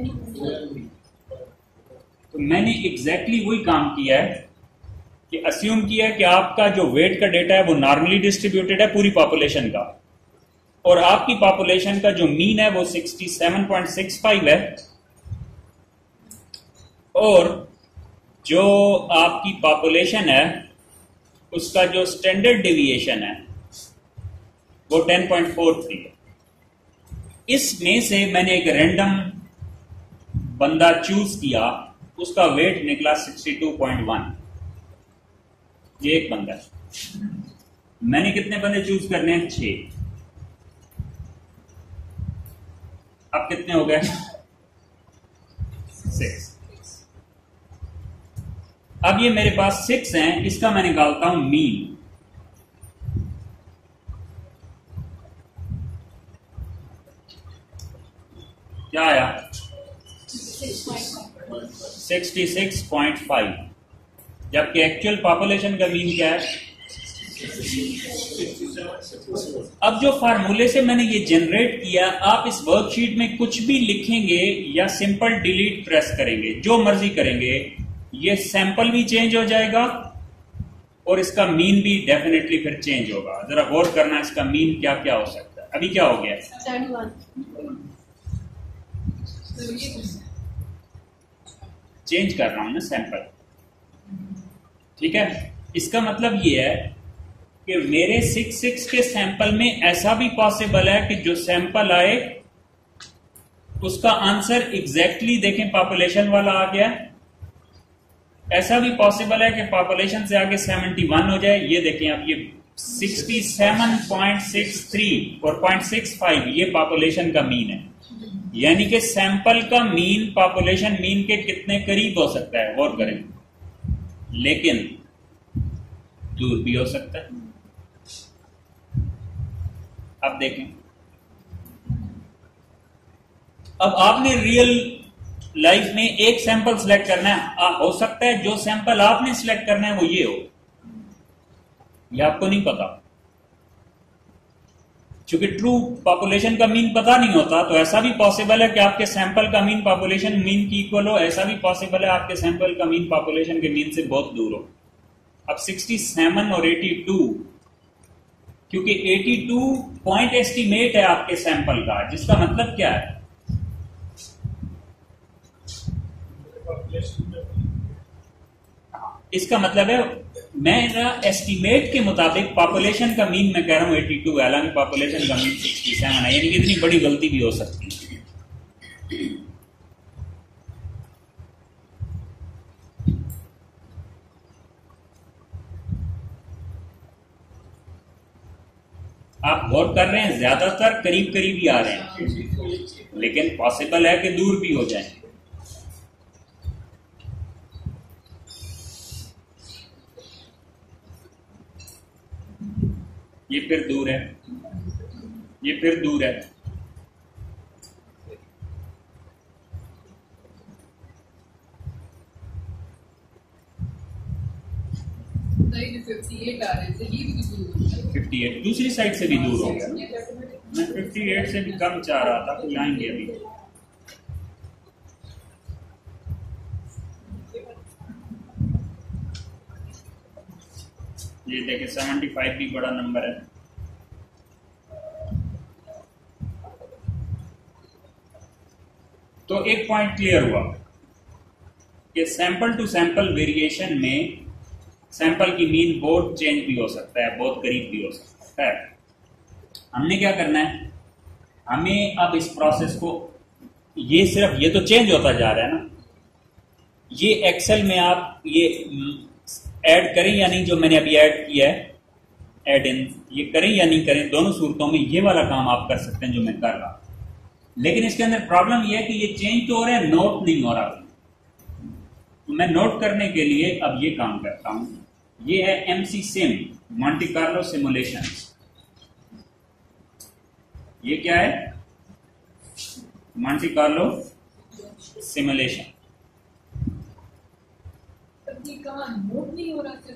तो मैंने एग्जैक्टली exactly वही काम किया है कि अस्यूम किया है कि आपका जो वेट का डेटा है वो नॉर्मली डिस्ट्रीब्यूटेड है पूरी पॉपुलेशन का, और आपकी पॉपुलेशन का जो मीन है वो sixty seven point six five है, और जो आपकी पॉपुलेशन है उसका जो स्टैंडर्ड डेविएशन है वो टेन पॉइंट फोर थ्री है। इसमें से मैंने एक रैंडम बंदा चूज किया, उसका वेट निकला सिक्सटी टू पॉइंट वन। ये एक बंदा है। मैंने कितने बंदे चूज करने हैं? छह। अब कितने हो गए? सिक्स। अब ये मेरे पास सिक्स हैं, इसका मैं निकालता हूं मीन। क्या आया? सिक्सटी सिक्स पॉइंट फाइव, जबकि एक्चुअल पॉपुलेशन का मीन क्या है? अब जो फार्मूले से मैंने ये जनरेट किया, आप इस वर्कशीट में कुछ भी लिखेंगे या सिंपल डिलीट प्रेस करेंगे, जो मर्जी करेंगे, ये सैंपल भी चेंज हो जाएगा और इसका मीन भी डेफिनेटली फिर चेंज होगा। जरा गौर करना इसका मीन क्या क्या हो सकता है। अभी क्या हो गया? चेंज कर रहा हूं ना सैंपल, ठीक है। इसका मतलब ये है कि मेरे सिक्स सिक्स के सैंपल में ऐसा भी पॉसिबल है कि जो सैंपल आए उसका आंसर एग्जैक्टली देखें पॉपुलेशन वाला आ गया। ऐसा भी पॉसिबल है कि पॉपुलेशन से आगे सेवेंटी वन हो जाए। ये देखें आप, ये sixty seven point six three और पॉइंट सिक्स फाइव ये पॉपुलेशन का मीन है, यानी कि सैंपल का मीन पॉपुलेशन मीन के कितने करीब हो सकता है, गौर करें, लेकिन दूर भी हो सकता है। अब देखें, अब आपने रियल लाइफ में एक सैंपल सिलेक्ट करना है। आ, हो सकता है जो सैंपल आपने सिलेक्ट करना है वो ये हो, ये आपको नहीं पता, क्योंकि ट्रू पॉपुलेशन का मीन पता नहीं होता। तो ऐसा भी पॉसिबल है कि आपके सैंपल का मीन पॉपुलेशन मीन की इक्वल हो, ऐसा भी पॉसिबल है आपके सैंपल का मीन पॉपुलेशन के मीन से बहुत दूर हो। अब सिक्सटी सेवन और एटी टू, क्योंकि एटी टू पॉइंट एस्टिमेट है आपके सैंपल का, जिसका मतलब क्या है? इसका मतलब है मेरा एस्टिमेट के मुताबिक पॉपुलेशन का मीन मैं कह रहा हूं एटी टू है, हालांकि पॉपुलेशन का मीन सिक्सटी सेवन है, यानी कि इतनी बड़ी गलती भी हो सकती है। आप गौर कर रहे हैं, ज्यादातर करीब करीब ही आ रहे हैं, लेकिन पॉसिबल है कि दूर भी हो जाए। ये फिर दूर है, ये फिर दूर है। फिफ्टी एट आ रहे थे, ये भी दूर। फिफ्टी एट दूसरी साइड से भी दूर हो गया। मैं फिफ्टी एट से भी कम चाह रहा था, तो आएंगे अभी। ये देखिए सेवेंटी फाइव भी बड़ा नंबर है। तो एक पॉइंट क्लियर हुआ कि सैंपल टू सैंपल वेरिएशन में सैंपल की मीन बहुत चेंज भी हो सकता है, बहुत करीब भी हो सकता है। हमने क्या करना है, हमें अब इस प्रोसेस को, ये सिर्फ ये तो चेंज होता जा रहा है ना, ये एक्सेल में आप ये ऐड करें या नहीं, जो मैंने अभी ऐड किया है ऐड इन, ये करें या नहीं करें, दोनों सूरतों में ये वाला काम आप कर सकते हैं जो मैं कर रहा। लेकिन इसके अंदर प्रॉब्लम ये है कि ये चेंज तो हो रहा है, नोट नहीं हो रहा। तो मैं नोट करने के लिए अब ये काम करता हूं, ये है MC sim, Monte Carlo simulation. ये क्या है, मॉन्टे कार्लो सिमुलेशन। नोट नहीं हो रहा,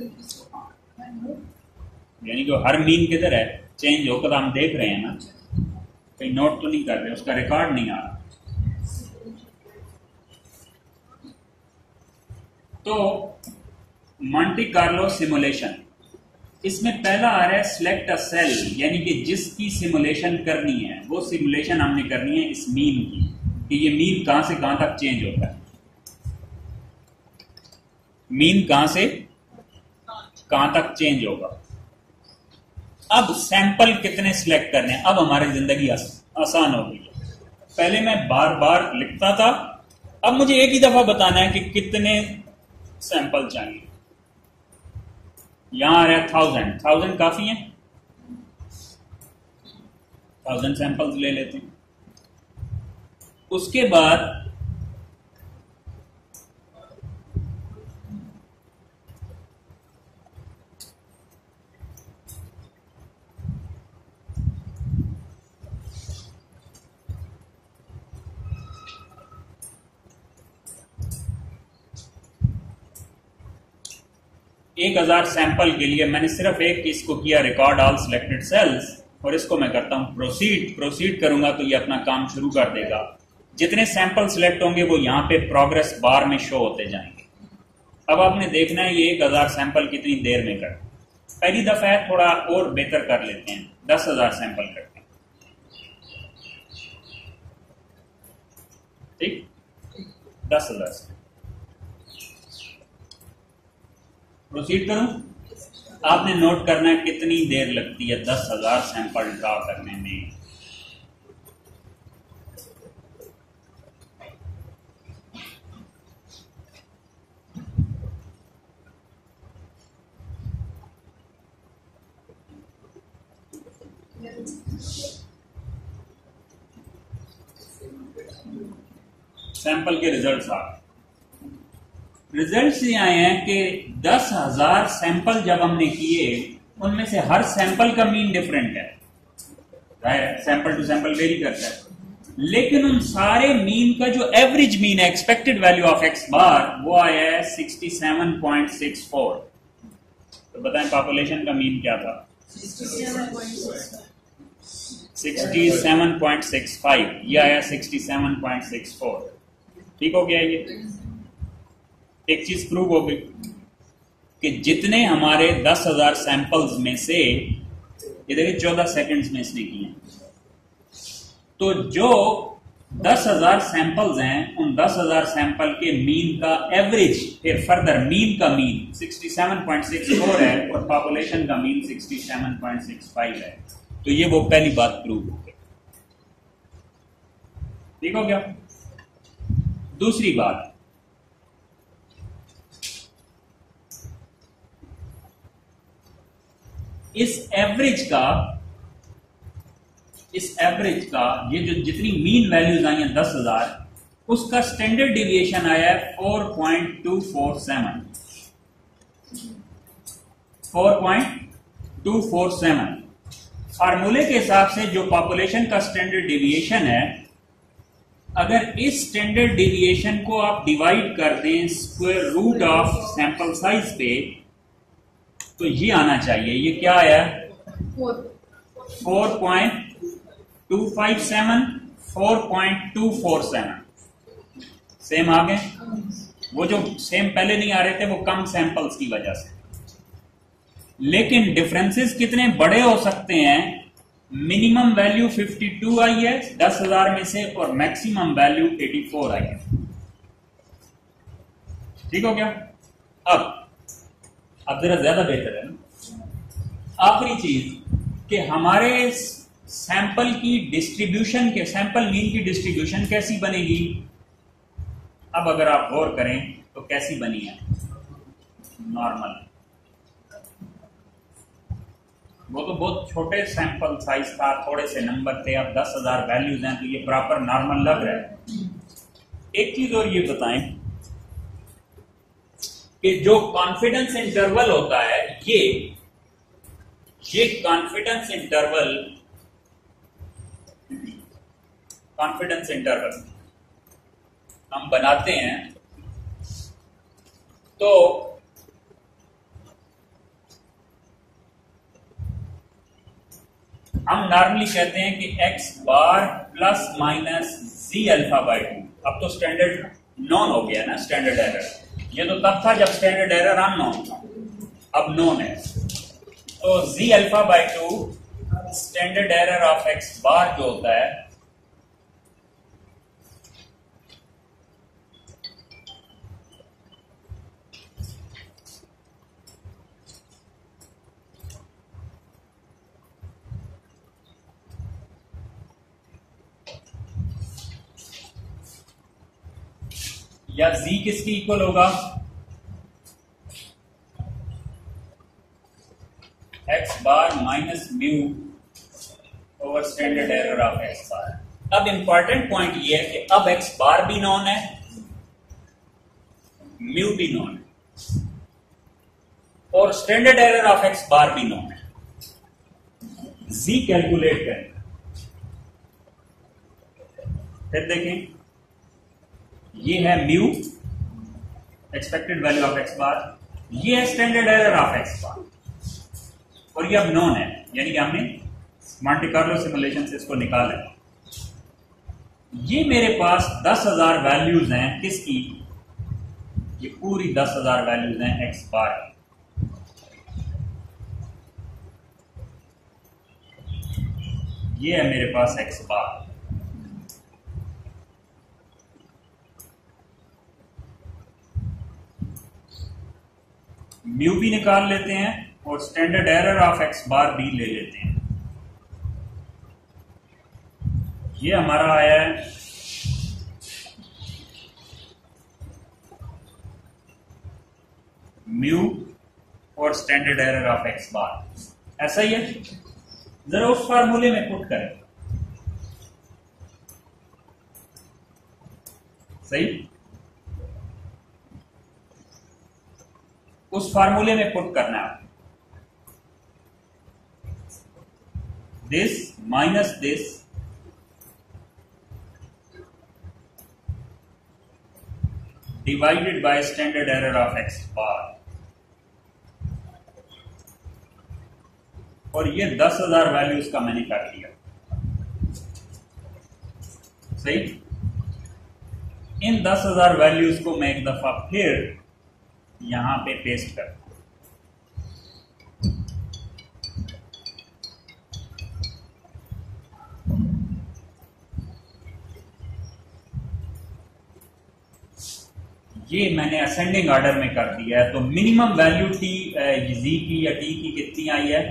यानी जो हर मीन किधर है, चेंज होकर हम देख रहे हैं ना, कहीं नोट तो नहीं कर रहे, उसका रिकॉर्ड नहीं आ रहा। तो मॉन्टे कार्लो सिमुलेशन, इसमें पहला आ रहा है सिलेक्ट अ सेल, यानी कि जिसकी सिमुलेशन करनी है वो सिमुलेशन हमने करनी है इस मीन की, कि ये मीन कहां से कहां तक चेंज होता है, मीन कहां से कहां तक चेंज होगा। अब सैंपल कितने सिलेक्ट करने हैं, अब हमारी जिंदगी आस, आसान हो गई है। पहले मैं बार बार लिखता था, अब मुझे एक ही दफा बताना है कि कितने सैंपल चाहिए। यहां आ रहा है थाउजेंड, थाउजेंड काफी है, थाउजेंड सैंपल्स ले लेते हैं। उसके बाद एक हजार सैंपल के लिए मैंने सिर्फ एक इसको किया रिकॉर्ड ऑल सिलेक्टेड सेल्स, और इसको मैं करता हूं प्रोसीड। प्रोसीड करूंगा तो ये अपना काम शुरू कर देगा। जितने सैंपल सिलेक्ट होंगे वो यहां पे प्रोग्रेस बार में शो होते जाएंगे। अब आपने देखना है ये एक हजार सैंपल कितनी देर में कर, पहली दफा है, थोड़ा और बेहतर कर लेते हैं, दस हजार सैंपल करते हैं। ठीक, दस हजार प्रोसीड करूं। आपने नोट करना है कितनी देर लगती है दस हजार सैंपल ड्रा करने में। सैंपल के रिजल्ट्स आ रिजल्ट ये आए हैं कि दस हजार सैंपल जब हमने किए, उनमें से हर सैंपल का मीन डिफरेंट है, सैंपल टू सैंपल वेरी करता है, लेकिन उन सारे मीन का जो एवरेज मीन है, expected value of x bar, वो आया है sixty seven point six four. तो बताएं पॉपुलेशन का मीन क्या था, sixty seven point six five, ये आया sixty seven point six four. ठीक हो गया। ये एक चीज प्रूव हो गई कि जितने हमारे दस हजार सैंपल्स में से, ये देखिए चौदह सेकंड्स में इसने किए, तो जो दस हजार सैंपल्स हैं, उन दस हजार सैंपल के मीन का एवरेज, फिर फर्दर मीन का mean sixty seven point six four है और पॉपुलेशन का mean sixty seven point six five है। तो ये वो पहली बात प्रूव हो गई। ठीक हो गया। दूसरी बात, इस एवरेज का इस एवरेज का ये जो जितनी मीन वैल्यूज आई हैं दस हजार, उसका स्टैंडर्ड डिविएशन आया है four point two four seven, four point two four seven. फार्मूले के हिसाब से जो पॉपुलेशन का स्टैंडर्ड डिविएशन है, अगर इस स्टैंडर्ड डिविएशन को आप डिवाइड कर दें square root of sample size पे, तो ये आना चाहिए। ये क्या आया, four point two five seven, four point two four seven. Same आ गए। वो जो सेम पहले नहीं आ रहे थे वो कम सैंपल्स की वजह से, लेकिन डिफरेंसेस कितने बड़े हो सकते हैं। मिनिमम वैल्यू बावन आई है दस हजार में से, और मैक्सिमम वैल्यू चौरासी आई है। ठीक हो गया। अब अब जरा ज्यादा बेहतर है ना। आखिरी चीज कि हमारे सैंपल की डिस्ट्रीब्यूशन के सैंपल मीन की डिस्ट्रीब्यूशन कैसी बनेगी। अब अगर आप गौर करें तो कैसी बनी है, नॉर्मल। वो तो बहुत छोटे सैंपल साइज था, थोड़े से नंबर थे, अब दस हजार वैल्यूज हैं तो ये प्रॉपर नॉर्मल लग रहा है। एक चीज और ये बताएं कि जो कॉन्फिडेंस इंटरवल होता है, ये ये कॉन्फिडेंस इंटरवल कॉन्फिडेंस इंटरवल हम बनाते हैं तो हम नॉर्मली कहते हैं कि x bar plus minus z alpha by two. अब तो स्टैंडर्ड नॉन हो गया ना, स्टैंडर्ड एरर। ये तो तब था जब स्टैंडर्ड एरर अननोन था, अब नोन है। तो z alpha by two standard error of x bar जो होता है, या z किसकी इक्वल होगा, x bar minus mu over standard error of x bar. अब इंपॉर्टेंट पॉइंट ये है कि अब x बार भी नॉन है, म्यू भी नॉन है, और standard error of x bar भी नॉन है। z कैलकुलेट करें, फिर देखें ये है mu expected value of x bar, ये है standard error of x bar, और ये अब नॉन है, यानी कि हमने मॉन्टे कार्लो सिमुलेशन से इसको निकाला है। ये मेरे पास दस हजार वैल्यूज हैं किसकी, ये पूरी दस हजार वैल्यूज हैं एक्स बार। ये है मेरे पास एक्स बार। म्यू भी निकाल लेते हैं और standard error of x bar भी ले लेते हैं। ये हमारा आया है म्यू और standard error of x bar. ऐसा ही है, जरा उस फार्मूले में पुट करें। सही, उस फार्मूले में पुट करना है। This minus this divided by standard error of x bar, और ये दस हजार वैल्यूज का मैंने कर लिया। सही, इन दस हजार वैल्यूज को मैं एक दफा फिर यहां पे पेस्ट करता हूं। ये मैंने असेंडिंग ऑर्डर में कर दिया है। तो मिनिमम वैल्यू टी जी की या टी की कितनी आई है,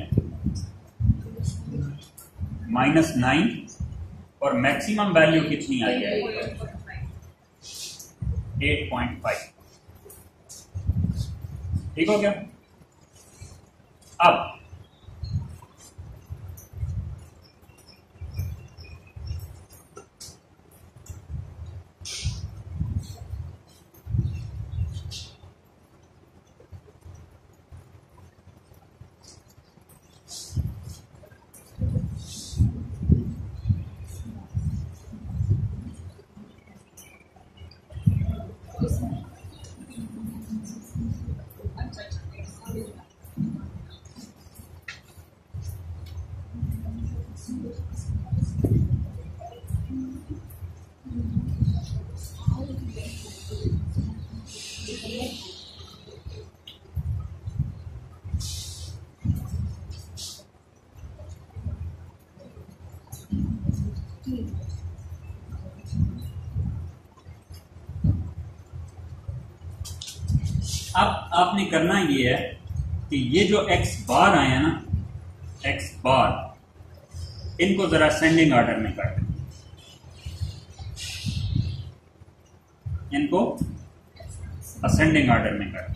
माइनस नाइन, और मैक्सिमम वैल्यू कितनी आई है, एट पॉइंट फाइव। ठीक हो गया। अब अब आपने करना ये है कि ये जो एक्स बार आया ना, एक्स बार, इनको जरा असेंडिंग ऑर्डर में कर, इनको असेंडिंग ऑर्डर में कर।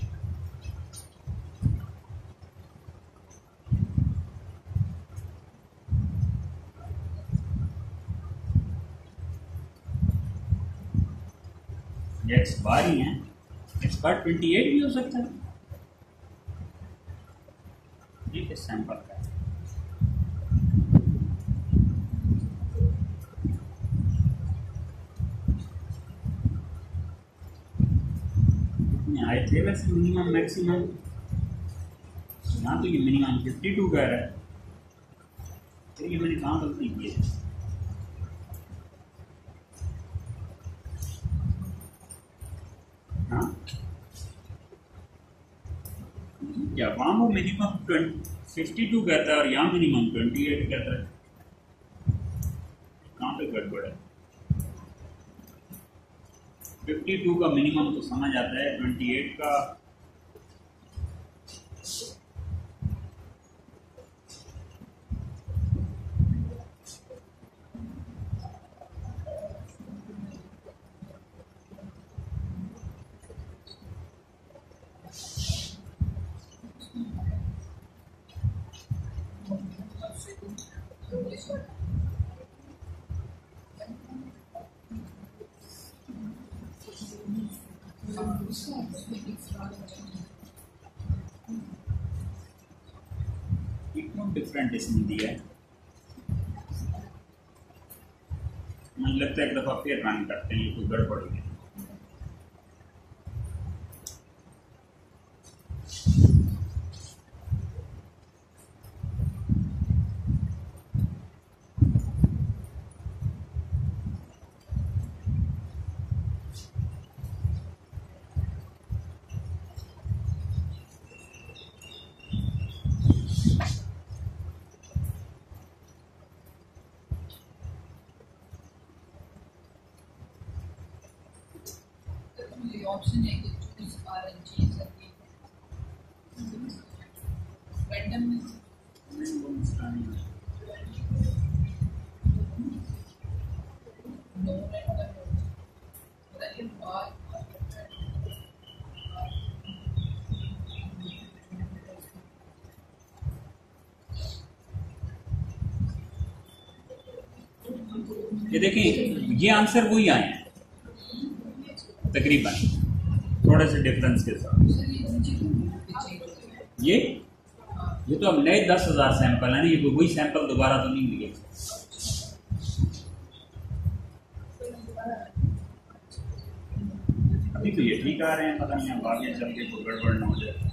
ये एक्स बार ही है, एक्स बार ट्वेंटी एट भी हो सकता है। ये किस सैंपल का है? आए थे वैसे मिनिमम मैक्सिमम, यहाँ तो ये मिनिमम फिफ्टी टू का है, तो ये मैंने कहाँ गलती की है? हाँ क्या वहाँ वो मिनिमम फिफ्टी टू कहता है और यहाँ मिनिमम ट्वेंटी एट कहता है, कहाँ पे गड़बड़ है? फिफ्टी टू का मिनिमम तो समझ आता है, ट्वेंटी एट का डिफरेंट इसमें दिया है। मुझे लगता है एक दफा फिर रन करते हैं, ये कोई गड़बड़ हो गई। option है कि choose R and G करके random में no random रैंडम बार ये देखिए, ये आंसर वही आए हैं तकरीबन, थोड़े से डिफरेंस के साथ। ये ये तो अब नए दस हजार सैंपल है ना, ये वही सैंपल दोबारा तो नहीं लिए। अभी तो ये ठीक आ रहे हैं, पता नहीं अब आगे चल के तो गड़बड़ ना हो जाए।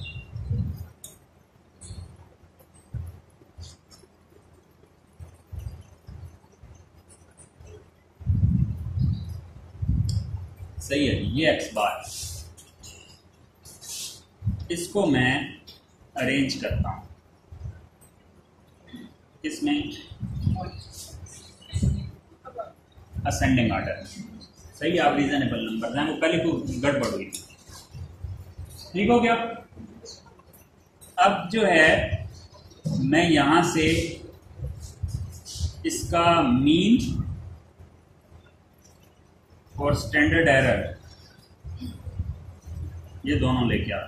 सही है, ये एक्स बार, इसको मैं अरेंज करता हूं इसमें असेंडिंग ऑर्डर। सही, आप रीजनेबल नंबर हैं, वो कल को गड़बड़ हुई, ठीक हो गया। अब जो है मैं यहां से इसका मीन और स्टैंडर्ड एरर ये दोनों लेके आ,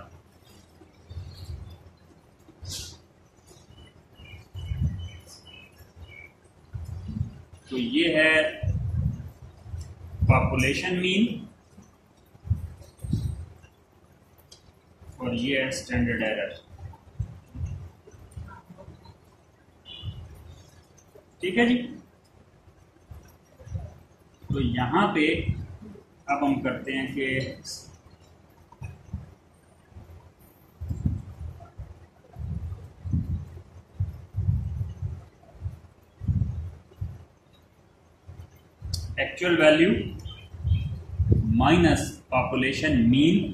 तो ये है पॉपुलेशन मीन और ये है स्टैंडर्ड एरर। ठीक है जी। तो यहां पे अब हम करते हैं कि actual value minus population mean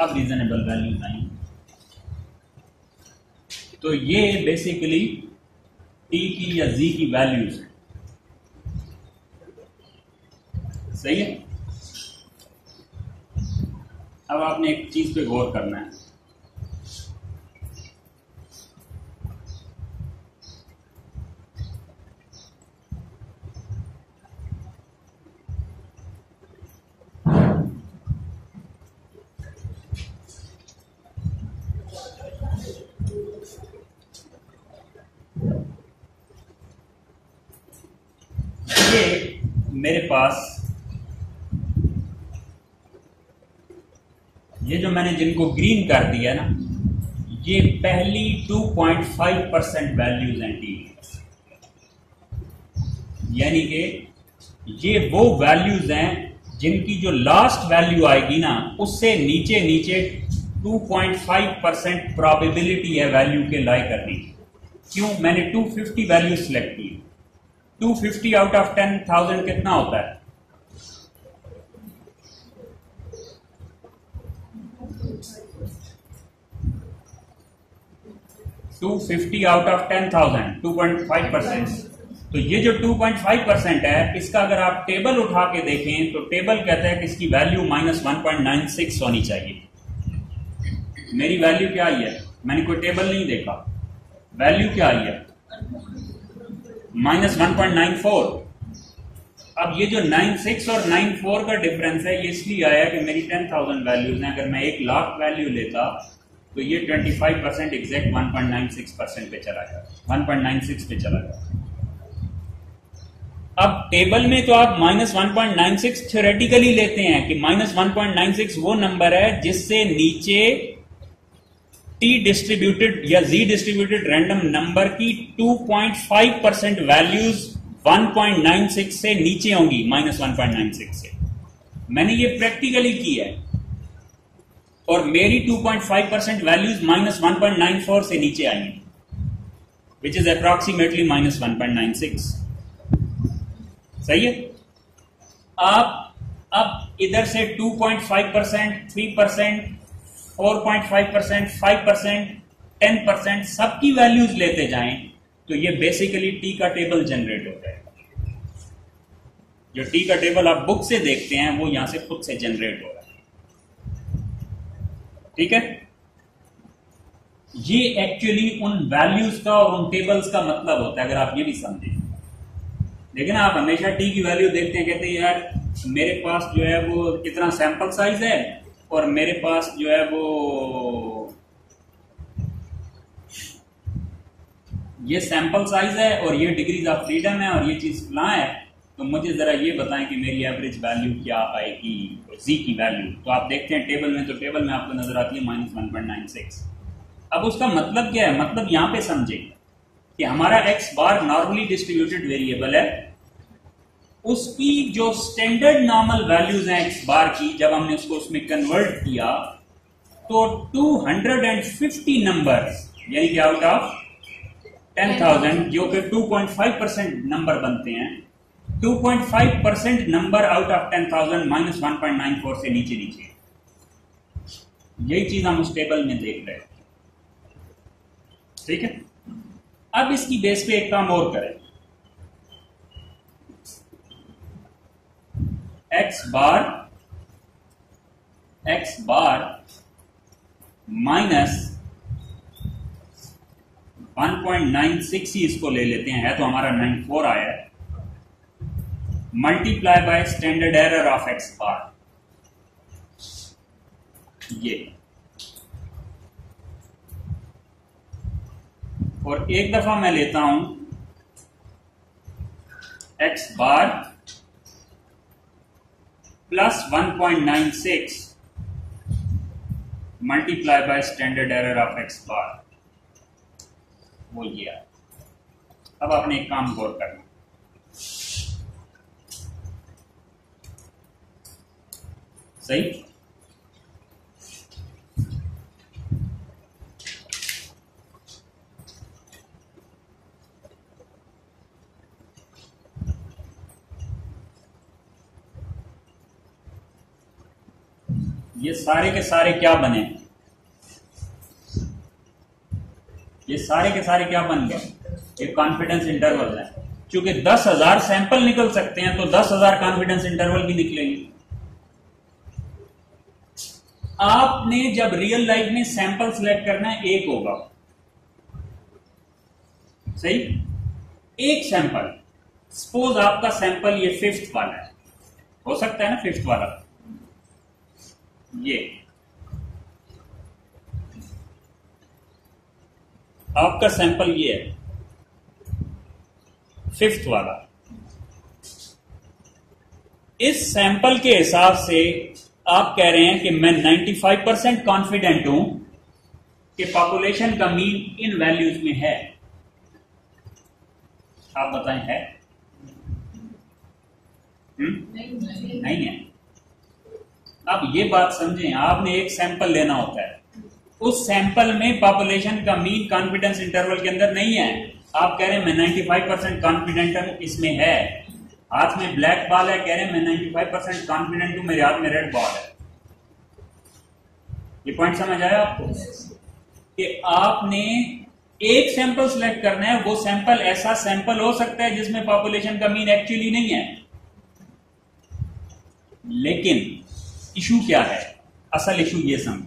अब रीजनेबल वैल्यूज आई। तो ये बेसिकली टी की या जी की वैल्यूज है, सही है। अब आपने एक चीज पे गौर करना है, ये मेरे पास ये जो मैंने जिनको ग्रीन कर दिया ना, ये पहली two point five percent values हैं टी, यानी कि ये वो वैल्यूज हैं जिनकी जो लास्ट वैल्यू आएगी ना उससे नीचे नीचे two point five percent probability है वैल्यू के लाई करने की। क्यों? मैंने टू फिफ्टी वैल्यू सिलेक्ट की। Two fifty out of ten thousand कितना होता है? Two fifty out of ten thousand, two point five percent. तो ये जो टू पॉइंट फाइव परसेंट है, इसका अगर आप टेबल उठा के देखें तो टेबल कहता है कि इसकी value minus one point nine six होनी चाहिए। मेरी वैल्यू क्या आई है? मैंने कोई टेबल नहीं देखा, वैल्यू क्या आई है? Minus one point nine four. अब ये जो नाइन सिक्स और नाइन फोर का डिफरेंस है, ये इसलिए आया कि मेरी टेन थाउजेंड वैल्यूज हैं। अगर मैं एक लाख वैल्यू लेता तो ये twenty five percent exact one point nine six percent पे चला गया, वन पॉइंट नाइन सिक्स पे चला गया। अब टेबल में तो आप minus one point nine six theoretically लेते हैं कि minus one point nine six वो नंबर है जिससे नीचे टी डिस्ट्रीब्यूटेड या जी डिस्ट्रीब्यूटेड रैंडम नंबर की two point five percent values one point nine six से नीचे होंगी, minus one point nine six से। मैंने ये प्रैक्टिकली किया है और मेरी two point five percent values minus one point nine four से नीचे आई हैं, विच is approximately minus one point nine six. सही है। आप अब इधर से two point five percent, three percent, four point five percent, five percent, ten percent सबकी वैल्यूज लेते जाएं तो ये बेसिकली टी का टेबल जनरेट हो जाएगा। जो टी का टेबल आप बुक से देखते हैं वो यहां से खुद से जनरेट हो रहा है। ठीक है। ये एक्चुअली उन वैल्यूज का और उन टेबल्स का मतलब होता है, अगर आप ये भी समझें। लेकिन आप हमेशा टी की वैल्यू देखते हैं, कहते हैं यार मेरे पास जो है वो कितना सैंपल साइज है और मेरे पास जो है वो ये सैंपल साइज है और ये डिग्रीज ऑफ फ्रीडम है और ये चीज फला है, तो मुझे जरा ये बताएं कि मेरी एवरेज वैल्यू क्या आएगी जी की वैल्यू। तो आप देखते हैं टेबल में, तो टेबल में आपको नजर आती है minus one point nine six. अब उसका मतलब क्या है? मतलब यहां पे समझे कि हमारा x bar normally distributed variable है, उसकी जो स्टैंडर्ड नॉर्मल वैल्यूज हैं एक्स बार की, जब हमने उसको उसमें कन्वर्ट किया तो टू हंड्रेड फिफ्टी नंबर्स, यानी कि आउट ऑफ टेन थाउजेंड, जो कि two point five percent number बनते हैं, two point five percent number out of ten thousand minus one point nine four से नीचे नीचे। यही चीज हम उस टेबल में देख रहे हैं। ठीक है। अब इसकी बेस पे एक काम और करें, x bar x bar minus one point nine six ही इसको ले लेते हैं, है तो हमारा नाइन फोर आया है, multiply by standard error of x bar. ये और एक दफा मैं लेता हूं x bar plus one point nine six multiply by standard error of x bar, वो ये है। अब आपने एक काम गौर करना, सही। ये सारे के सारे क्या बने, ये सारे के सारे क्या बन गए, ये कॉन्फिडेंस इंटरवल है। क्योंकि दस हजार सैंपल निकल सकते हैं तो दस हजार कॉन्फिडेंस इंटरवल भी निकलेंगे। आपने जब रियल लाइफ में सैंपल सिलेक्ट करना है, एक होगा, सही, एक सैंपल। सपोज आपका सैंपल ये फिफ्थ वाला है, हो सकता है ना फिफ्थ वाला, ये आपका सैंपल ये है फिफ्थ वाला। इस सैंपल के हिसाब से आप कह रहे हैं कि मैं पचानवे परसेंट कॉन्फिडेंट हूं कि पॉपुलेशन का मीन इन वैल्यूज में है। आप बताएं है? हुँ? नहीं, नहीं है। अब ये बात समझें, आपने एक सैंपल लेना होता है, उस सैंपल में पॉपुलेशन का मीन कॉन्फिडेंस इंटरवल के अंदर नहीं है। आप कह रहे हैं मैं पचानवे परसेंट कॉन्फिडेंट हूं इसमें है। हाथ में ब्लैक बॉल है, कह रहे हैं मैं पचानवे परसेंट कॉन्फिडेंट हूं मेरे हाथ में रेड बॉल है। ये पॉइंट समझ आया आपको कि आपने एक सैंपल सिलेक्ट करना है। वो सैंपल ऐसा सैंपल हो सकता है जिसमें पॉपुलेशन का मीन एक्चुअली नहीं है, लेकिन इशू क्या है, असल इशू ये समझो।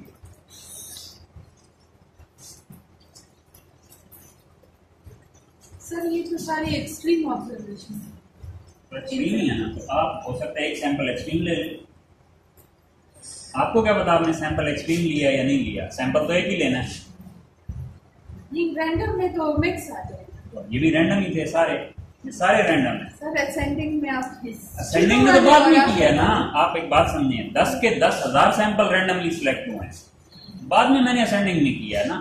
सर ये तो सारी एक्सट्रीम ऑब्जर्वेशन है। तो एक्सट्रीम ही है ना, तो आप हो सकता है एक सैंपल एक्सट्रीम ले लें। आपको क्या पता आपने सैंपल एक्सट्रीम लिया या नहीं लिया, सैंपल तो एक ही लेना है। ये रैंडम में तो मिक्स आते हैं। तो ये भी रैंडम ही थे सारे, ये सारे रैंडम है। सर असेंडिंग में आप असेंडिंग में तो बाद में किया ना। आप एक बात समझिए, दस के दस हजार सैंपल रैंडमली सिलेक्ट हुए हैं, बाद में मैंने असेंडिंग में किया है ना।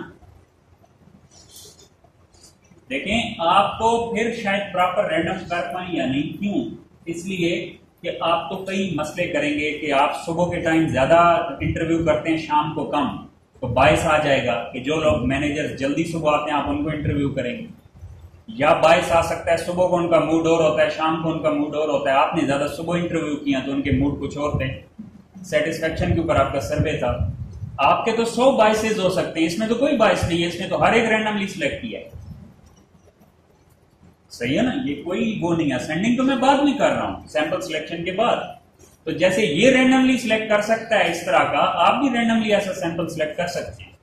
देखें आपको फिर शायद प्रॉपर रैंडम कर पाए या नहीं, क्यों, इसलिए कि आप तो कई मसले करेंगे कि आप सुबह के टाइम ज्यादा इंटरव्यू करते हैं, शाम को कम, तो बायस आ जाएगा कि जो लोग मैनेजर जल्दी सुबह आते हैं आप उनको इंटरव्यू करेंगे, या बायस आ सकता है सुबह को उनका मूड और होता है, शाम को उनका मूड और होता है। आपने ज्यादा सुबह इंटरव्यू किया तो उनके मूड कुछ और थे, सेटिस्फेक्शन के ऊपर आपका सर्वे था। आपके तो सौ बायसेज हो सकते हैं, इसमें तो कोई बायस नहीं है, इसमें तो हर एक रैंडमली सिलेक्ट किया है, सही है ना। ये कोई वो नहीं है, असेंडिंग तो मैं बाद में कर रहा हूं सैंपल सिलेक्शन के बाद। तो जैसे ये रैंडमली सिलेक्ट कर सकता है इस तरह का, आप भी रैंडमली ऐसा सैंपल सिलेक्ट कर सकते हैं,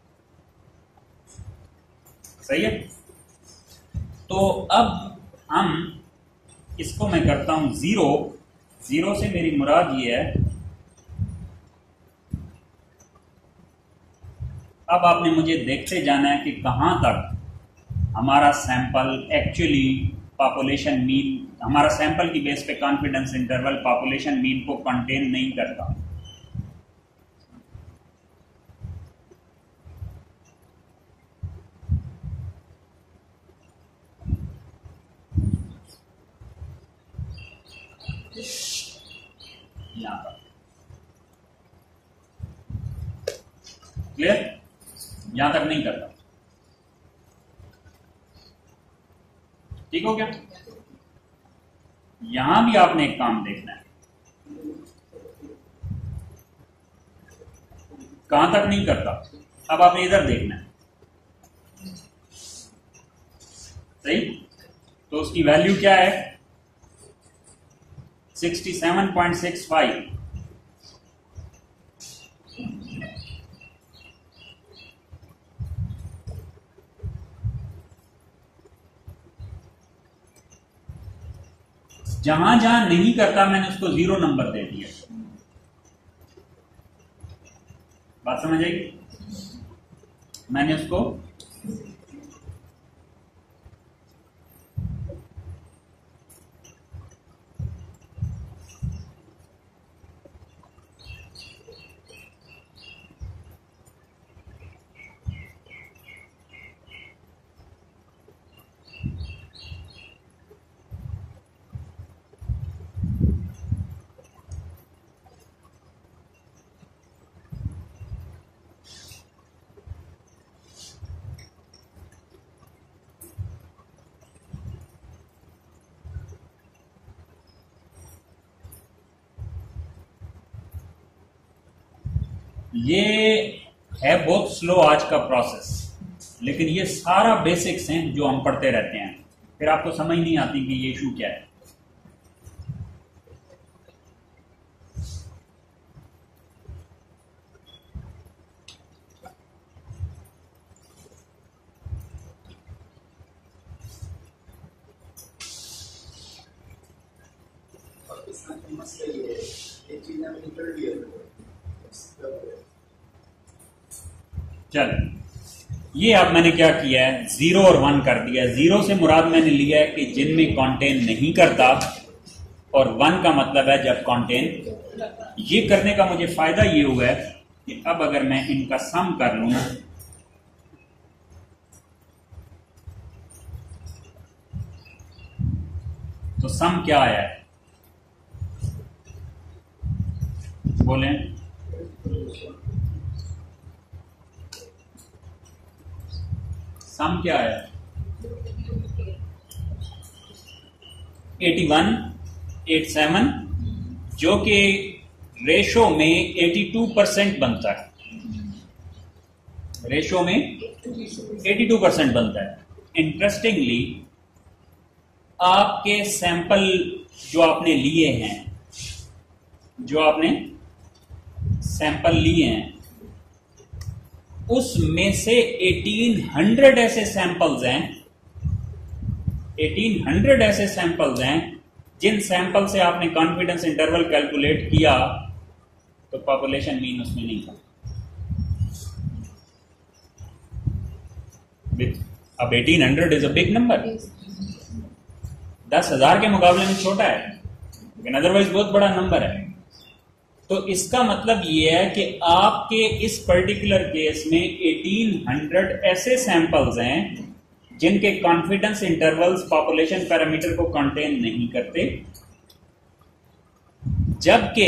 सही है। तो अब हम इसको मैं करता हूं जीरो। जीरो से मेरी मुराद ये है, अब आपने मुझे देखते जाना है कि कहां तक हमारा सैंपल एक्चुअली पॉपुलेशन मीन, हमारा सैंपल की बेस पे कॉन्फिडेंस इंटरवल पॉपुलेशन मीन को कंटेन नहीं करता। यहां पर क्लियर, यहां तक नहीं करता, ठीक हो गया। यहां भी आपने एक काम देखना है, कहां तक नहीं करता, अब आपने इधर देखना है, सही। तो उसकी वैल्यू क्या है, sixty seven point six five. जहां जहां नहीं करता मैंने उसको जीरो नंबर दे दिया। बात समझ आएगी, मैंने उसको ये है बहुत स्लो आज का प्रोसेस, लेकिन ये सारा बेसिक्स हैं जो हम पढ़ते रहते हैं, फिर आपको समझ नहीं आती कि ये इशू क्या है। चल, ये अब मैंने क्या किया है, जीरो और वन कर दिया। जीरो से मुराद मैंने लिया है कि जिनमें कंटेन नहीं करता, और वन का मतलब है जब कंटेन। ये करने का मुझे फायदा ये हुआ है कि अब अगर मैं इनका सम कर लूं, तो सम क्या आया है, बोलें? सम क्या है? इक्यासी, सत्तासी, जो कि रेशो में बयासी परसेंट बनता है। रेशो में बयासी परसेंट बनता है। इंटरेस्टिंगली आपके सैंपल जो आपने लिए हैं, जो आपने सैंपल लिए हैं, उसमें से अठारह सौ ऐसे सैंपल्स हैं, अठारह सौ ऐसे सैंपल्स हैं जिन सैंपल से आपने कॉन्फिडेंस इंटरवल कैलकुलेट किया तो पॉपुलेशन मीन उसमें नहीं था। अब अठारह सौ इज अ बिग नंबर, दस हजार के मुकाबले में छोटा है, लेकिन अदरवाइज बहुत बड़ा नंबर है। तो इसका मतलब यह है कि आपके इस पर्टिकुलर केस में अठारह सौ ऐसे सैंपल्स हैं जिनके कॉन्फिडेंस इंटरवल्स पॉपुलेशन पैरामीटर को कंटेन नहीं करते, जबकि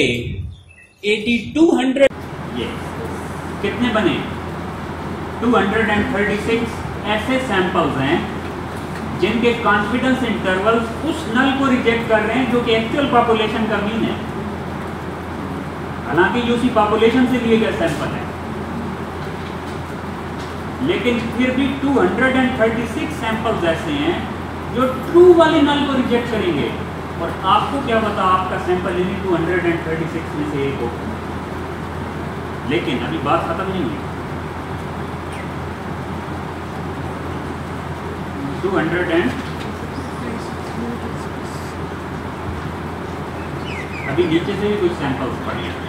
बयासी सौ ये कितने बने, दो सौ छत्तीस ऐसे सैंपल्स हैं जिनके कॉन्फिडेंस इंटरवल्स उस नल को रिजेक्ट कर रहे हैं जो कि एक्चुअल पॉपुलेशन का मीन है, हालांकि ये उसी पॉपुलेशन से लिए गए सैंपल है, लेकिन फिर भी दो सौ छत्तीस सैंपल्स ऐसे हैं जो ट्रू वाले नल को रिजेक्ट करेंगे, और आपको क्या पता आपका सैंपल इन्हीं दो सौ छत्तीस में से एक हो। लेकिन अभी बात खत्म नहीं हुई। दो सौ अभी नीचे से भी कुछ सैंपल्स पड़े हैं।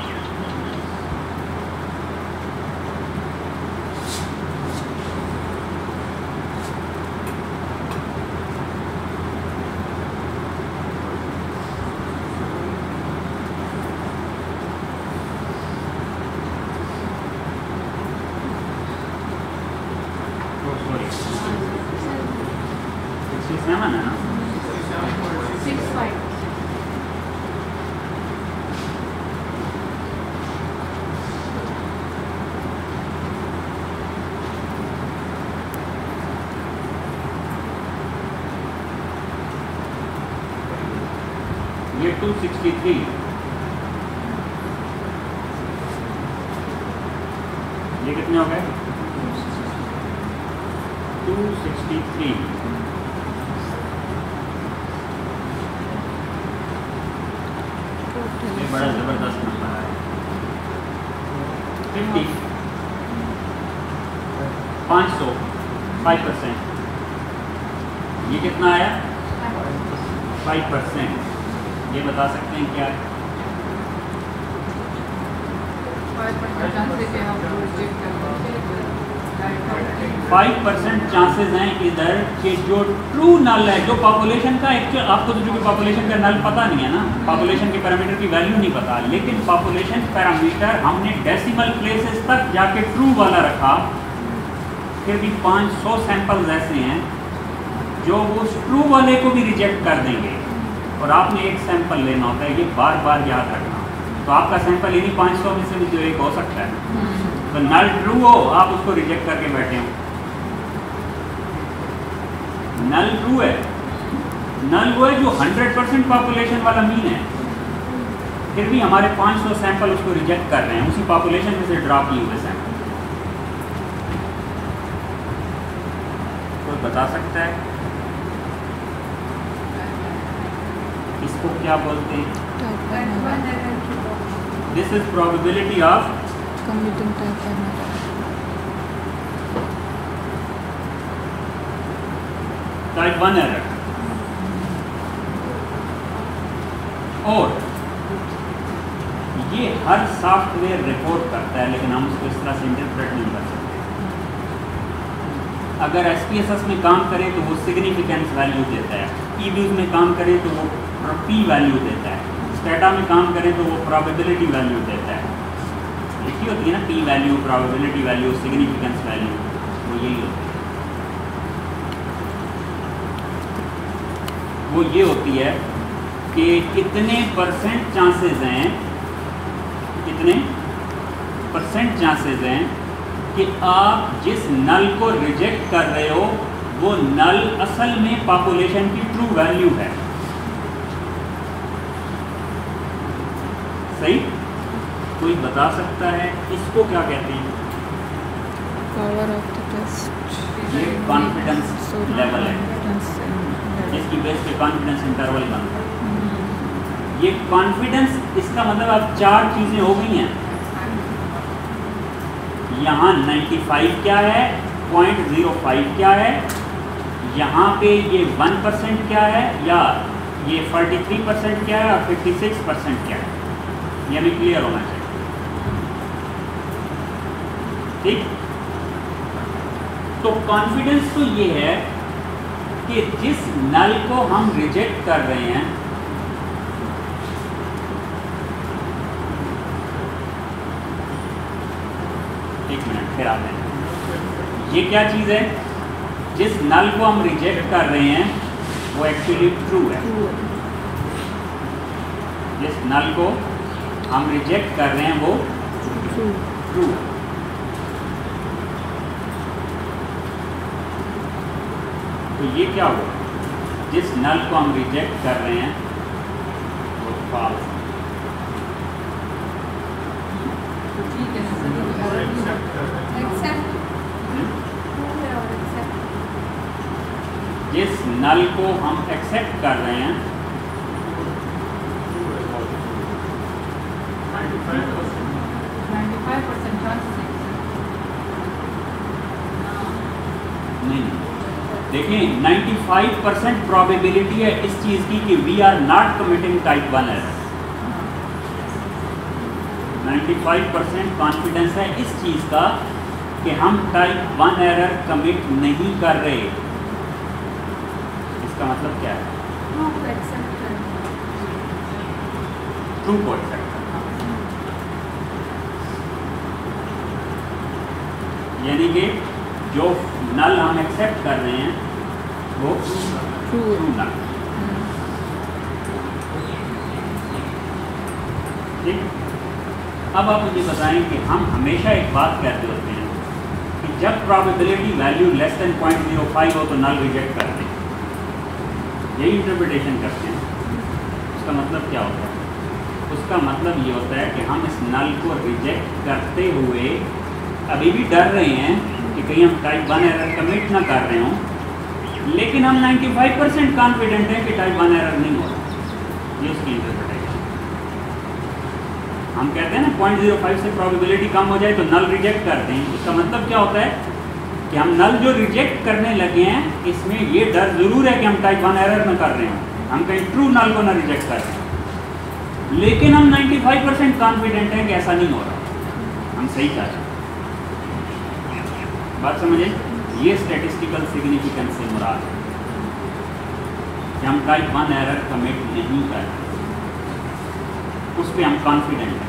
ये दो सौ तिरसठ, ये कितने हो गए, दो सौ तिरसठ। ये बड़ा जबरदस्त नंबर है। पचास, पाँच सौ, फाइव परसेंट। ये कितना आया, फाइव परसेंट। ये बता सकते हैं क्या है? फाइव परसेंट चांसेस हैं इधर कि जो ट्रू नल है, जो पॉपुलेशन का एक्चुअल, आपको तो जो पॉपुलेशन का नल पता नहीं है ना, पॉपुलेशन के पैरामीटर की वैल्यू नहीं पता, लेकिन पॉपुलेशन पैरामीटर हमने डेसिमल प्लेसेस तक जाके ट्रू वाला रखा, फिर भी पाँच सौ सैंपल्स ऐसे हैं जो उस ट्रू वाले को भी रिजेक्ट कर देंगे, और आपने एक सैंपल लेना होता है, ये बार बार याद रखना। तो आपका सैंपल इन्हीं पाँच सौ में से भी जो एक हो सकता है, तो नल ट्रू हो, आप उसको रिजेक्ट करके बैठे हो। नल ट्रू है, नल वो है जो हंड्रेड परसेंट पॉपुलेशन वाला मीन है, फिर भी हमारे पाँच सौ सैंपल उसको रिजेक्ट कर रहे हैं, उसी पॉपुलेशन में से ड्रॉप किए हुए सैंपल। कोई बता सकता है इसको क्या बोलते हैं? This is probability of committing type one error. Type one error. और ये हर सॉफ्टवेयर रिपोर्ट करता है, लेकिन हम उसको इस तरह से इंटरप्रेट नहीं कर सकते। अगर एस पी एस एस में काम करें तो वो सिग्निफिकेंस वैल्यू देता है, ई व्यूज में काम करें तो वो पी वैल्यू देता है, स्टेटा में काम करें तो वो प्रोबेबिलिटी वैल्यू देता है। लिखी होती है ना, P value, probability value, significance value, वो यही होती है। वो ये होती है कि कितने परसेंट चांसेस हैं, कितने परसेंट चांसेस हैं कि आप जिस नल को रिजेक्ट कर रहे हो वो नल असल में पॉपुलेशन की ट्रू वैल्यू है। सही? कोई बता सकता है इसको क्या कहते हैं? Power of the test. ये कॉन्फिडेंस लेवल है, इसकी बेस पे कॉन्फिडेंस इंटरवल बनता है। ये कॉन्फिडेंस, इसका मतलब अब चार चीजें हो गई हैं। यहाँ पचानवे क्या है, पॉइंट ज़ीरो फाइव क्या है, यहाँ पे ये वन परसेंट क्या है, या ये तैंतालीस परसेंट क्या है, और छप्पन परसेंट क्या है। ये हमें क्लियर होना चाहिए। ठीक? तो कॉन्फिडेंस तो ये है कि जिस नल को हम रिजेक्ट कर रहे हैं एक मिनट फिर आते हैं। ये क्या चीज है? जिस नल को हम रिजेक्ट कर रहे हैं वो एक्चुअली ट्रू है। जिस नल को हम रिजेक्ट कर रहे हैं वो ट्रू है। तो ये क्या हुआ? जिस नल को हम रिजेक्ट कर रहे हैं वो फॉल्स। जिस नल को हम एक्सेप्ट कर रहे हैं नहीं, देखिए पचानवे परसेंट प्रोबेबिलिटी है इस चीज की कि we are not committing type one error. पचानवे परसेंट कॉन्फिडेंस है इस चीज का कि हम टाइप वन एरर कमिट नहीं कर रहे। इसका मतलब क्या है? ट्रू को एक्सेप्ट करना, यानी कि जो नल हम एक्सेप्ट कर रहे हैं वो ट्रू नल। ठीक? अब आप मुझे बताएं कि हम हमेशा एक बात कहते होते हैं कि जब probability value less than point zero five हो तो नल रिजेक्ट करते हैं। यही इंटरप्रिटेशन करते हैं। उसका मतलब क्या होता है? उसका मतलब ये होता है कि हम इस नल को रिजेक्ट करते हुए अभी भी डर रहे हैं कि कहीं हम टाइप वन एरर कमिट ना कर रहे हों, लेकिन हम पचानवे परसेंट कॉन्फिडेंट हैं कि टाइप वन एरर नहीं हो रहा। ये उसकी इंटरप्रिटेशन। हम कहते हैं ना पॉइंट जीरो फाइव से प्रोबेबिलिटी कम हो जाए तो नल रिजेक्ट करते हैं। इसका मतलब क्या होता है कि हम नल जो रिजेक्ट करने लगे हैं इसमें ये डर जरूर है कि हम टाइप वन एरर न कर रहे हो, हम कहीं ट्रू नल को ना रिजेक्ट कर रहे हैं, लेकिन हम पचानवे परसेंट कॉन्फिडेंट हैं कि ऐसा नहीं हो रहा, हम सही कर रहे हैं। बात समझे? ये स्टैटिस्टिकल सिग्निफिकेंस से मुराद है कि हम टाइप वन एरर कमिट नहीं कर रहे, उस पर हम कॉन्फिडेंट हैं।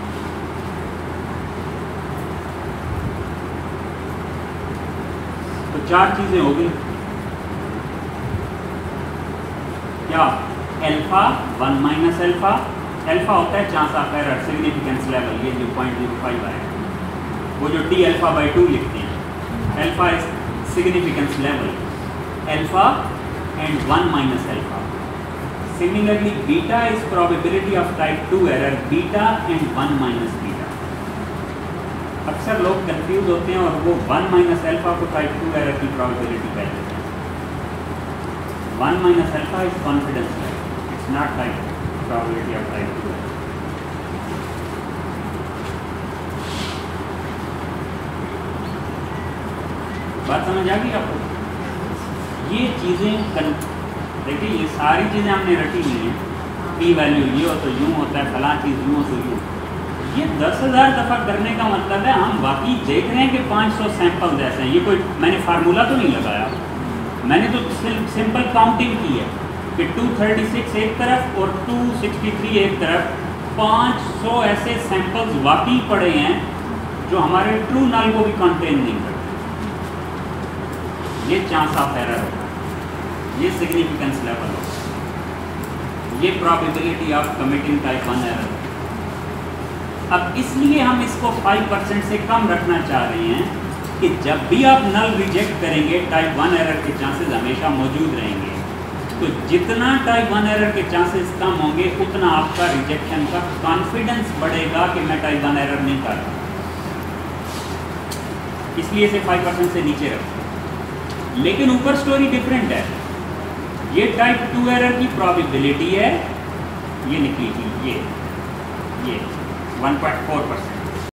तो चार चीजें हो गई क्या? Alpha, one minus alpha. Alpha होता है chance of error, significance level, ये जो पॉइंट जीरो फाइव आएगा, वो जो डी अल्फा बाई टू लिखते हैं। Alpha is significance level, alpha and one minus alpha, Similarly, beta is probability of type two error, beta and one minus beta. अक्सर लोग confuse होते हैं और वो वन minus alpha को type टू error की probability कह देते हैं. One minus alpha is confidence level. It's not type probability of type two error. बात समझ आ गई आपको? ये चीज़ें देखिए, ये सारी चीज़ें हमने रटी हुई हैं. पी वैल्यू ये हो तो यूँ होता है, फलां चीज़ यूँ हो तो यूँ. ये दस हज़ार दफ़ा करने का मतलब है हम वाकई देख रहे हैं कि पाँच सौ सैंपल ऐसे हैं. ये कोई मैंने फार्मूला तो नहीं लगाया, मैंने तो सिंपल काउंटिंग की है कि टू थर्टी सिक्स एक तरफ और टू सिक्सटी थ्री एक तरफ, पाँच सौ ऐसे सैंपल्स वाकई पड़े हैं जो हमारे ट्रू नल को भी कंटेन नहीं करते. ये चांस ऑफ एरर होगा, ये सिग्निफिकेंस लेवल होगा, ये probability of committing type one error. अब इसलिए हम इसको फाइव परसेंट से कम रखना चाह रहे हैं कि जब भी आप नल रिजेक्ट करेंगे टाइप वन एरर के चांसेस हमेशा मौजूद रहेंगे. तो जितना टाइप वन एरर के चांसेस कम होंगे उतना आपका रिजेक्शन का कॉन्फिडेंस बढ़ेगा कि मैं टाइप वन एरर नहीं कर रहा. इसलिए इसे फाइव परसेंट से नीचे रखें. लेकिन ऊपर स्टोरी डिफरेंट है. ये टाइप टू एरर की प्रोबेबिलिटी है, ये निकली थी ये ये वन पॉइंट फोर परसेंट.